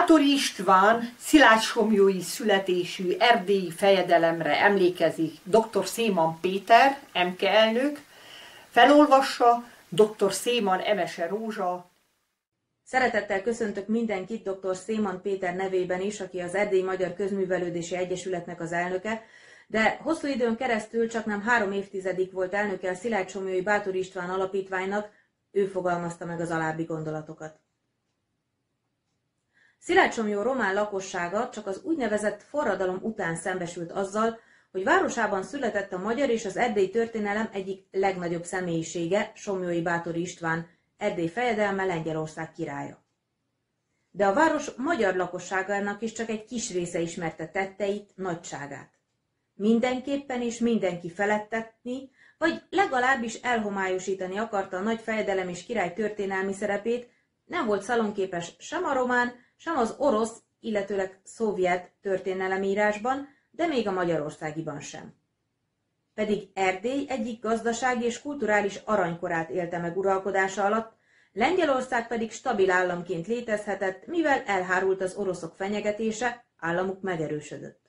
Báthori István szilágysomlyói születésű erdélyi fejedelemre emlékezik dr. Széman Péter, MK elnök, felolvassa dr. Széman Emese Rózsa. Szeretettel köszöntök mindenkit dr. Széman Péter nevében is, aki az Erdélyi Magyar Közművelődési Egyesületnek az elnöke, de hosszú időn keresztül csaknem 3 évtizedig volt elnöke a Szilágysomlyói Báthori István Alapítványnak, ő fogalmazta meg az alábbi gondolatokat. Szilágysomlyó román lakossága csak az úgynevezett forradalom után szembesült azzal, hogy városában született a magyar és az erdélyi történelem egyik legnagyobb személyisége, Somlyói Báthori István, Erdély fejedelme, Lengyelország királya. De a város magyar lakosságának is csak egy kis része ismerte tetteit, nagyságát. Mindenképpen és mindenki felettetni, vagy legalábbis elhomályosítani akarta a nagy fejedelem és király történelmi szerepét, nem volt szalonképes sem a román, sem az orosz, illetőleg szovjet történelemírásban, de még a magyarországiban sem. Pedig Erdély egyik gazdasági és kulturális aranykorát élte meg uralkodása alatt, Lengyelország pedig stabil államként létezhetett, mivel elhárult az oroszok fenyegetése, államuk megerősödött.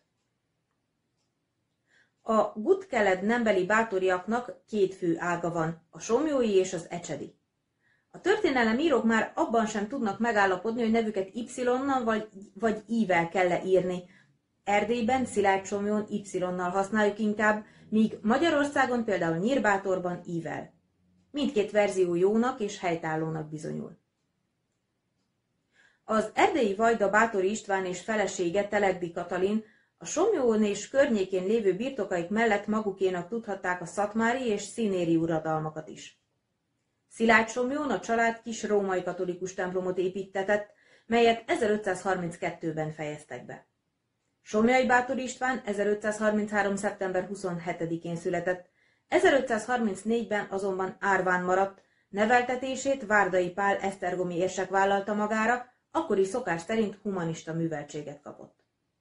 A Gutkeled nembeli báthoriaknak 2 fő ága van, a somlyói és az ecsedi. A történelemírók már abban sem tudnak megállapodni, hogy nevüket Y-nal vagy I-vel kell írni. Erdélyben, Szilágysomlyón Y-nal használjuk inkább, míg Magyarországon például Nyírbátorban I-vel. Mindkét verzió jónak és helytállónak bizonyul. Az erdélyi vajda Báthori István és felesége Telegdi Katalin a Somlyón és környékén lévő birtokaik mellett magukénak tudhatták a szatmári és színéri uradalmakat is. Szilágysomlyón a család kis római katolikus templomot építtetett, melyet 1532-ben fejeztek be. Somlyai Báthori István 1533. szeptember 27-én született, 1534-ben azonban árván maradt, neveltetését Várdai Pál esztergomi érsek vállalta magára, akkori szokás szerint humanista műveltséget kapott.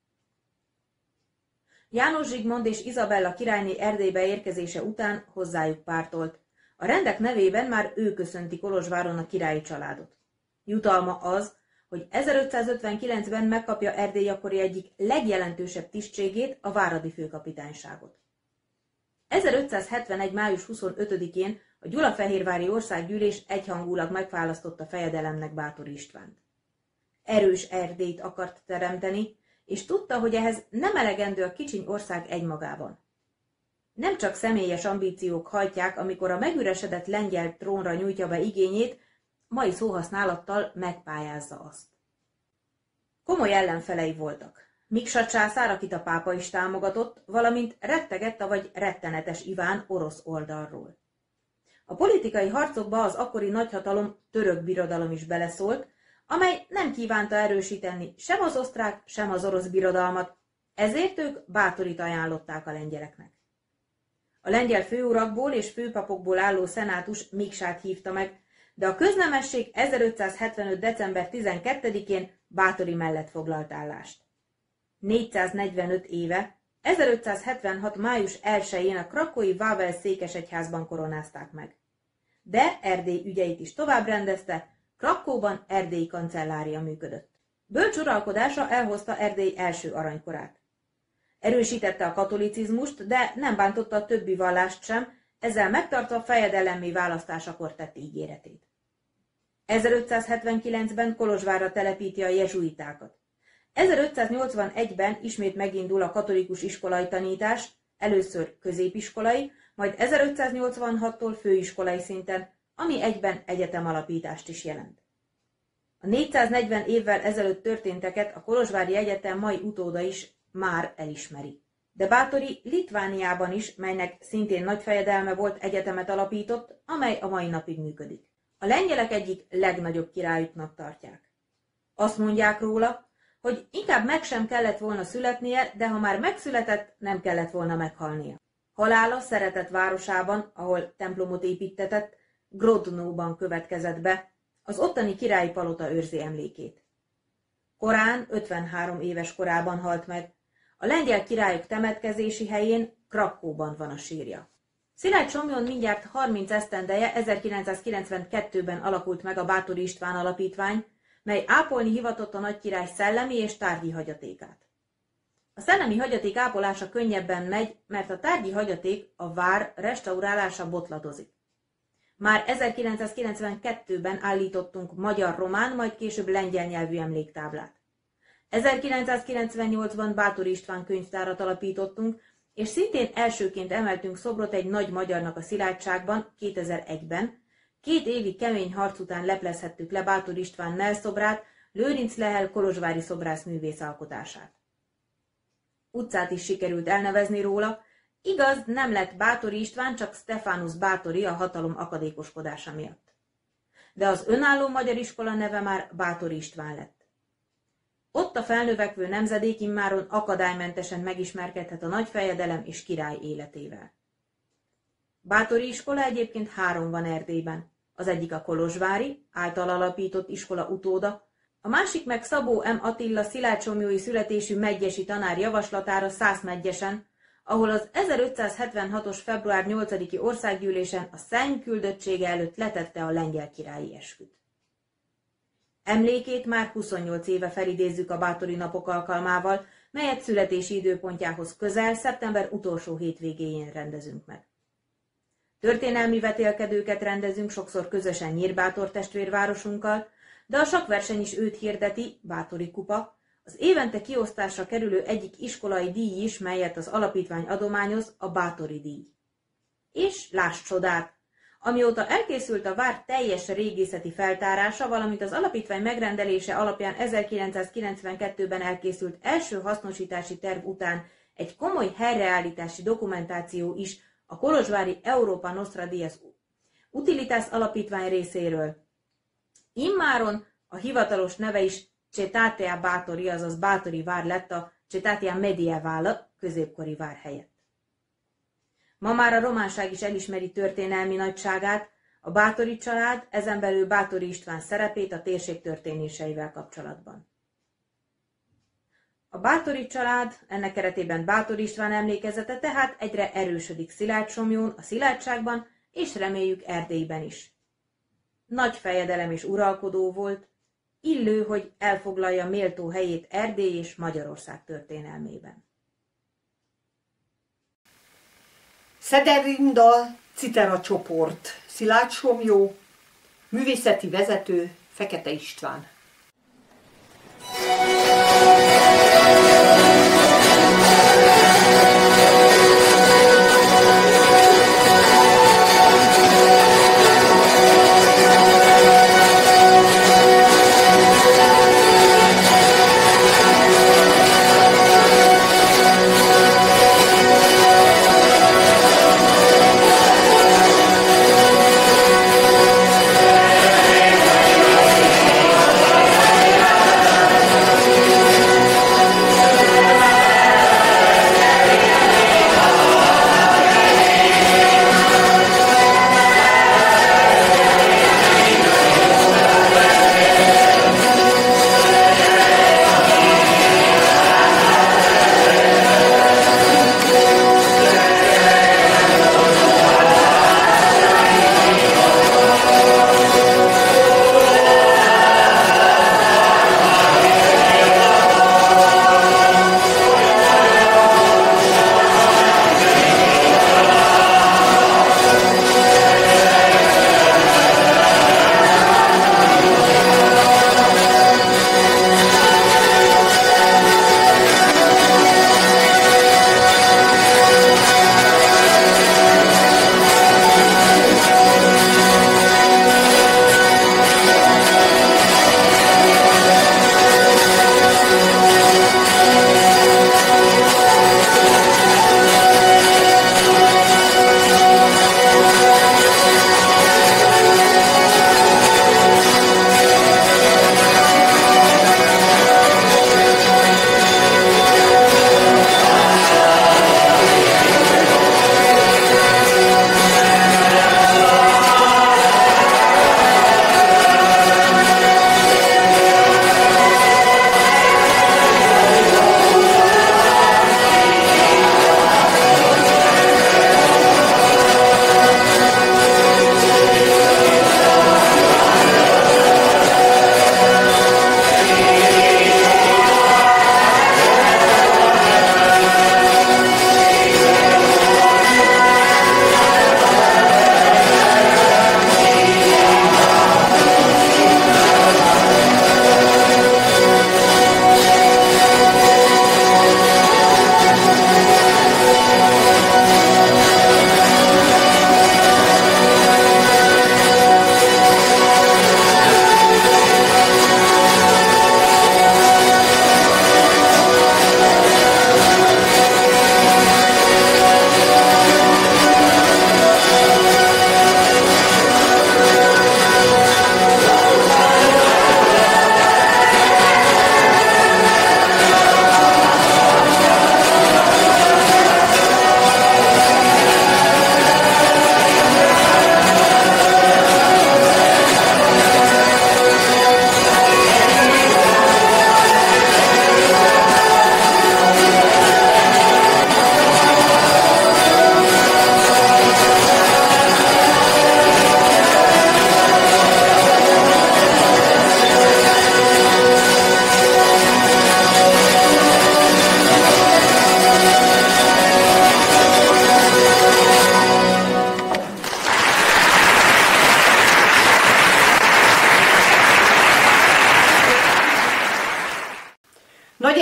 János Zsigmond és Izabella királyné Erdélybe érkezése után hozzájuk pártolt. A rendek nevében már ő köszönti Kolozsváron a királyi családot. Jutalma az, hogy 1559-ben megkapja Erdély akkori egyik legjelentősebb tisztségét, a váradi főkapitányságot. 1571. május 25-én a Gyulafehérvári Országgyűlés egyhangulag megválasztotta fejedelemnek Báthori Istvánt. Erős Erdélyt akart teremteni, és tudta, hogy ehhez nem elegendő a kicsiny ország egymagában. Nem csak személyes ambíciók hajtják, amikor a megüresedett lengyel trónra nyújtja be igényét, mai szóhasználattal megpályázza azt. Komoly ellenfelei voltak. Miksa császár, akit a pápa is támogatott, valamint rettegett vagy rettenetes Iván orosz oldalról. A politikai harcokba az akkori nagyhatalom török birodalom is beleszólt, amely nem kívánta erősíteni sem az osztrák, sem az orosz birodalmat, ezért ők Báthorit ajánlották a lengyeleknek. A lengyel főurakból és főpapokból álló szenátus Miksát hívta meg, de a köznemesség 1575. december 12-én Báthori mellett foglalt állást. 445 éve, 1576. május 1-én a krakói Wawel székesegyházban koronázták meg. De Erdély ügyeit is tovább rendezte, Krakóban erdélyi kancellária működött. Bölcs uralkodása elhozta Erdély első aranykorát. Erősítette a katolicizmust, de nem bántotta a többi vallást sem, ezzel megtartva fejedelemmé választásakor tett ígéretét. 1579-ben Kolozsvárra telepíti a jezsuitákat. 1581-ben ismét megindul a katolikus iskolai tanítás, először középiskolai, majd 1586-tól főiskolai szinten, ami egyben egyetemalapítást is jelent. A 440 évvel ezelőtt történteket a Kolozsvári Egyetem mai utóda is már elismeri. De Báthori Litvániában is, melynek szintén nagy fejedelme volt, egyetemet alapított, amely a mai napig működik. A lengyelek egyik legnagyobb királyuknak tartják. Azt mondják róla, hogy inkább meg sem kellett volna születnie, de ha már megszületett, nem kellett volna meghalnia. Halála szeretett városában, ahol templomot építtetett, Grodnóban következett be, az ottani királyi palota őrzi emlékét. Korán 53 éves korában halt meg. A lengyel királyok temetkezési helyén, Krakóban van a sírja. Szilágysomlyón mindjárt 30 esztendeje, 1992-ben alakult meg a Báthori István Alapítvány, mely ápolni hivatott a nagykirály szellemi és tárgyi hagyatékát. A szellemi hagyaték ápolása könnyebben megy, mert a tárgyi hagyaték, a vár restaurálása botladozik. Már 1992-ben állítottunk magyar-román, majd később lengyel nyelvű emléktáblát. 1998-ban Báthori István könyvtárat alapítottunk, és szintén elsőként emeltünk szobrot egy nagy magyarnak a Szilágyságban 2001-ben. 2 évi kemény harc után leplezhettük le Báthori István mellszobrát, Lőrinc Lehel kolozsvári szobrászművész alkotását. Utcát is sikerült elnevezni róla, igaz, nem lett Báthori István, csak Stephanus Báthori a hatalom akadékoskodása miatt. De az önálló magyar iskola neve már Báthori István lett. Ott a felnövekvő nemzedék immáron akadálymentesen megismerkedhet a nagyfejedelem és király életével. Báthori iskola egyébként 3 van Erdélyben. Az egyik a kolozsvári, által alapított iskola utóda, a másik meg Szabó M. Attila szilágysomlyói születésű medgyesi tanár javaslatára Szászmegyesen, ahol az 1576-os február 8-i országgyűlésen a Szeim küldöttsége előtt letette a lengyel királyi esküt. Emlékét már 28 éve felidézzük a báthori napok alkalmával, melyet születési időpontjához közel szeptember utolsó hétvégéjén rendezünk meg. Történelmi vetélkedőket rendezünk sokszor közösen Nyírbátor testvérvárosunkkal, de a sakkverseny is őt hirdeti, Báthori kupa, az évente kiosztásra kerülő egyik iskolai díj is, melyet az alapítvány adományoz, a Báthori díj. És láss csodát! Amióta elkészült a vár teljes régészeti feltárása, valamint az alapítvány megrendelése alapján 1992-ben elkészült első hasznosítási terv után egy komoly helyreállítási dokumentáció is a kolozsvári Europa Nostra Dies Utilitas alapítvány részéről. Immáron a hivatalos neve is Cetatea Báthori, azaz Báthori vár lett a Cetatea Medievala középkori vár helyett. Ma már a románság is elismeri történelmi nagyságát, a Báthori család, ezen belül Báthori István szerepét a térség történéseivel kapcsolatban. A Báthori család, ennek keretében Báthori István emlékezete tehát egyre erősödik Szilágysomlyón, a Szilágyságban, és reméljük Erdélyben is. Nagy fejedelem és uralkodó volt, illő, hogy elfoglalja méltó helyét Erdély és Magyarország történelmében. Szederindal Citera csoport, Szilágysomlyó, művészeti vezető Fekete István.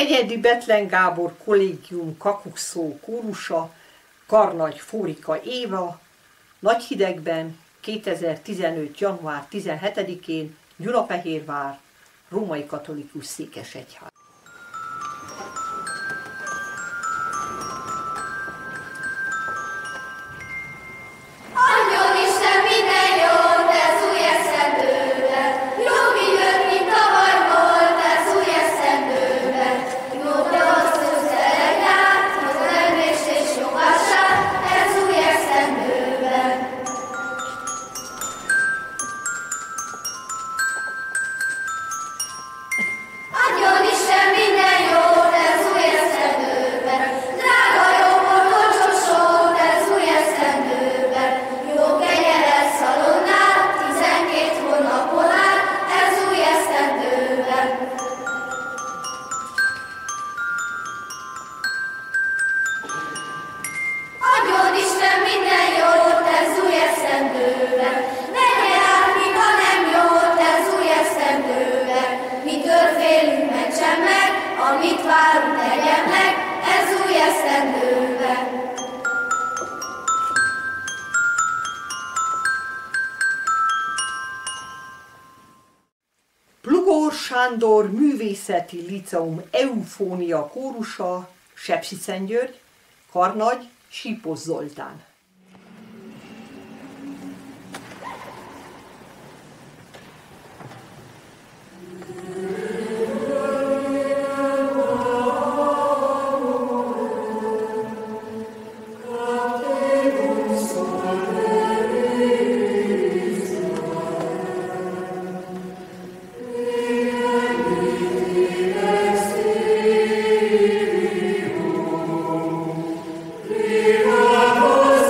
Kegyedi Bethlen Gábor Kollégium Kakukszó kórusa, Karnagy Fórika Éva, Nagyhidegben 2015. január 17-én Gyulafehérvár, Római Katolikus Székesegyház. Plugor Sándor Művészeti Liceum Eufónia kórusa, Sepsiszentgyörgy, Karnagy Sípos Zoltán. Viva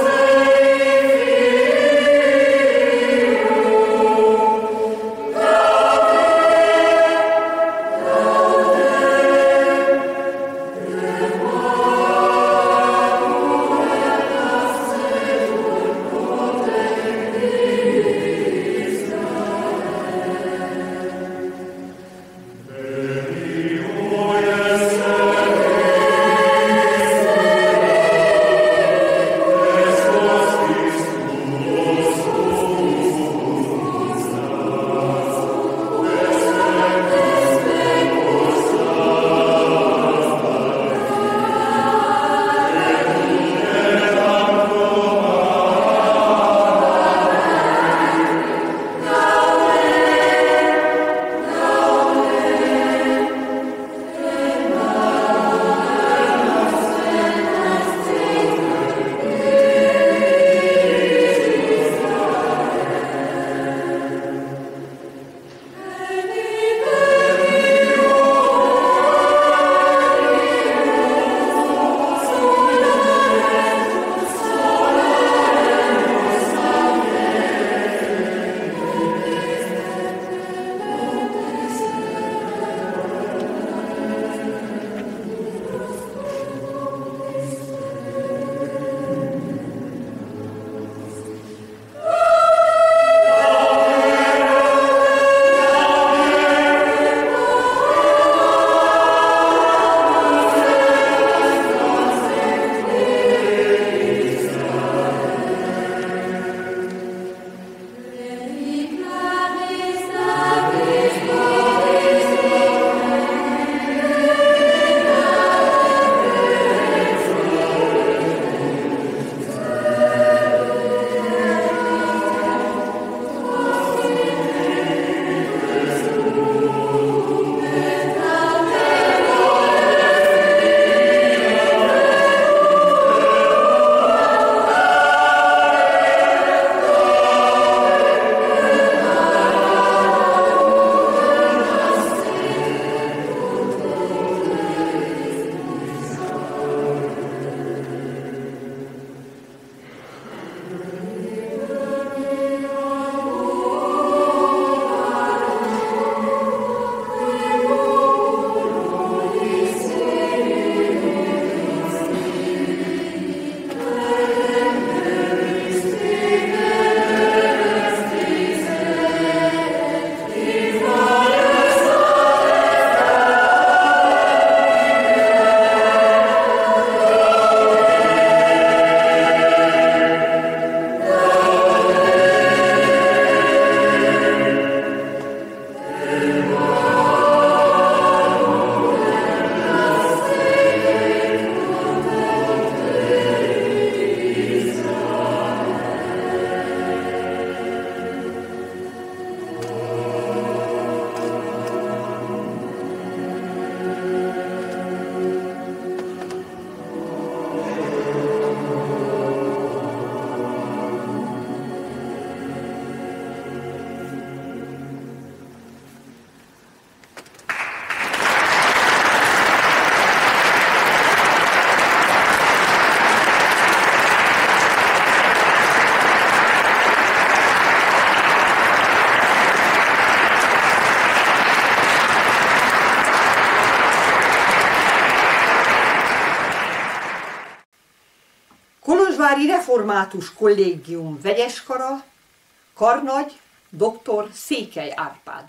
Református Kollégium vegyeskara, karnagy dr. Székely Árpád.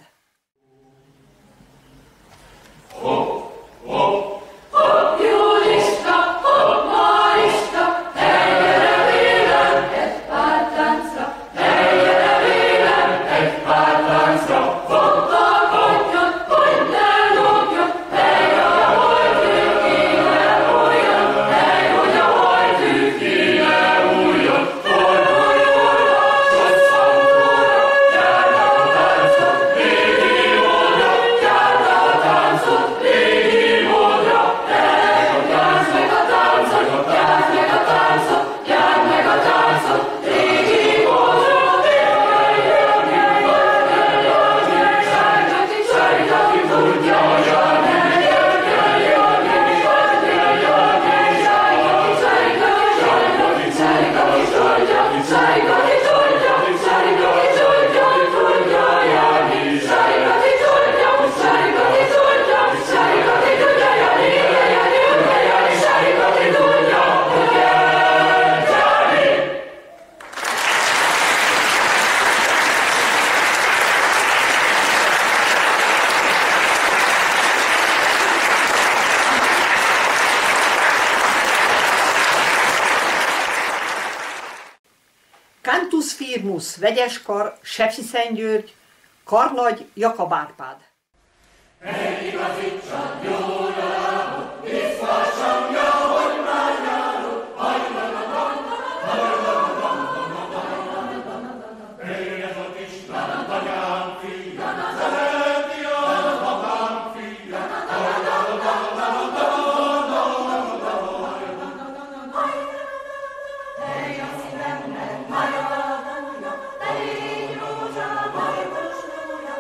Hopp, hopp, hopp, jólista, hopp, marista, helyre vélem, egy pár táncra, helyre vélem, egy pár táncra, foglalkodjon, hogy ne lógjon, hely, hogy a holdtű kéne újjon, hely, hogy a holdtű kéne újjon, forduljóra, sosszantóra, járnak a táncot, régi módra, járnak a táncot, régi módra, járd meg a táncot, járd meg a táncot, járd meg a táncot, régi módra, Sajgati tudja, Cantus Firmus vegyeskar, Sepsiszentgyörgy, karnagy Jakab Árpád. Megigazítson jól a lábot, biztosan jó, hogy már járok, Élet az Isten, anyám fia, szereti az apám fia, Hely a szívemnek, majd a búja, te légy rózsa, majmos rója,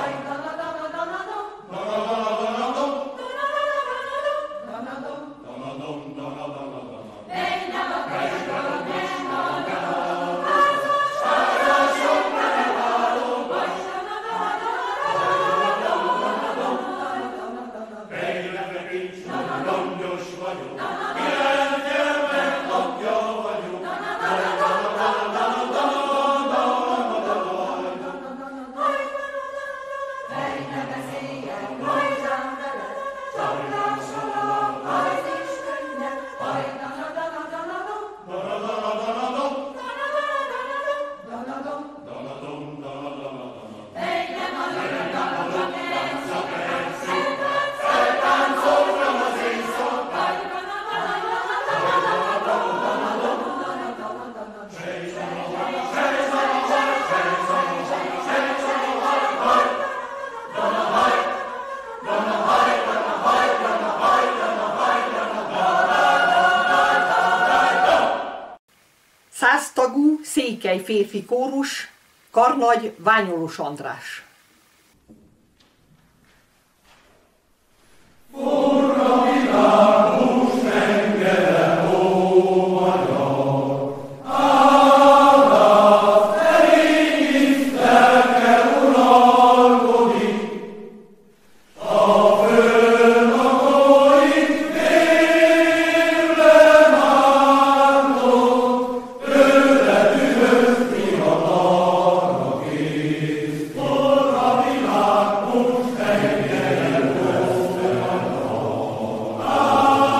Száztagú székely férfi kórus, karnagy Ványolos András. Ah!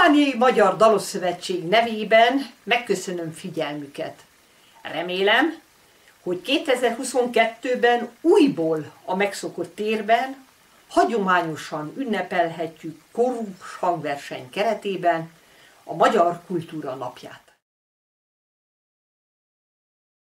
Romániai Magyar Dalosszövetség nevében megköszönöm figyelmüket. Remélem, hogy 2022-ben újból a megszokott térben hagyományosan ünnepelhetjük korús hangverseny keretében a Magyar Kultúra Napját.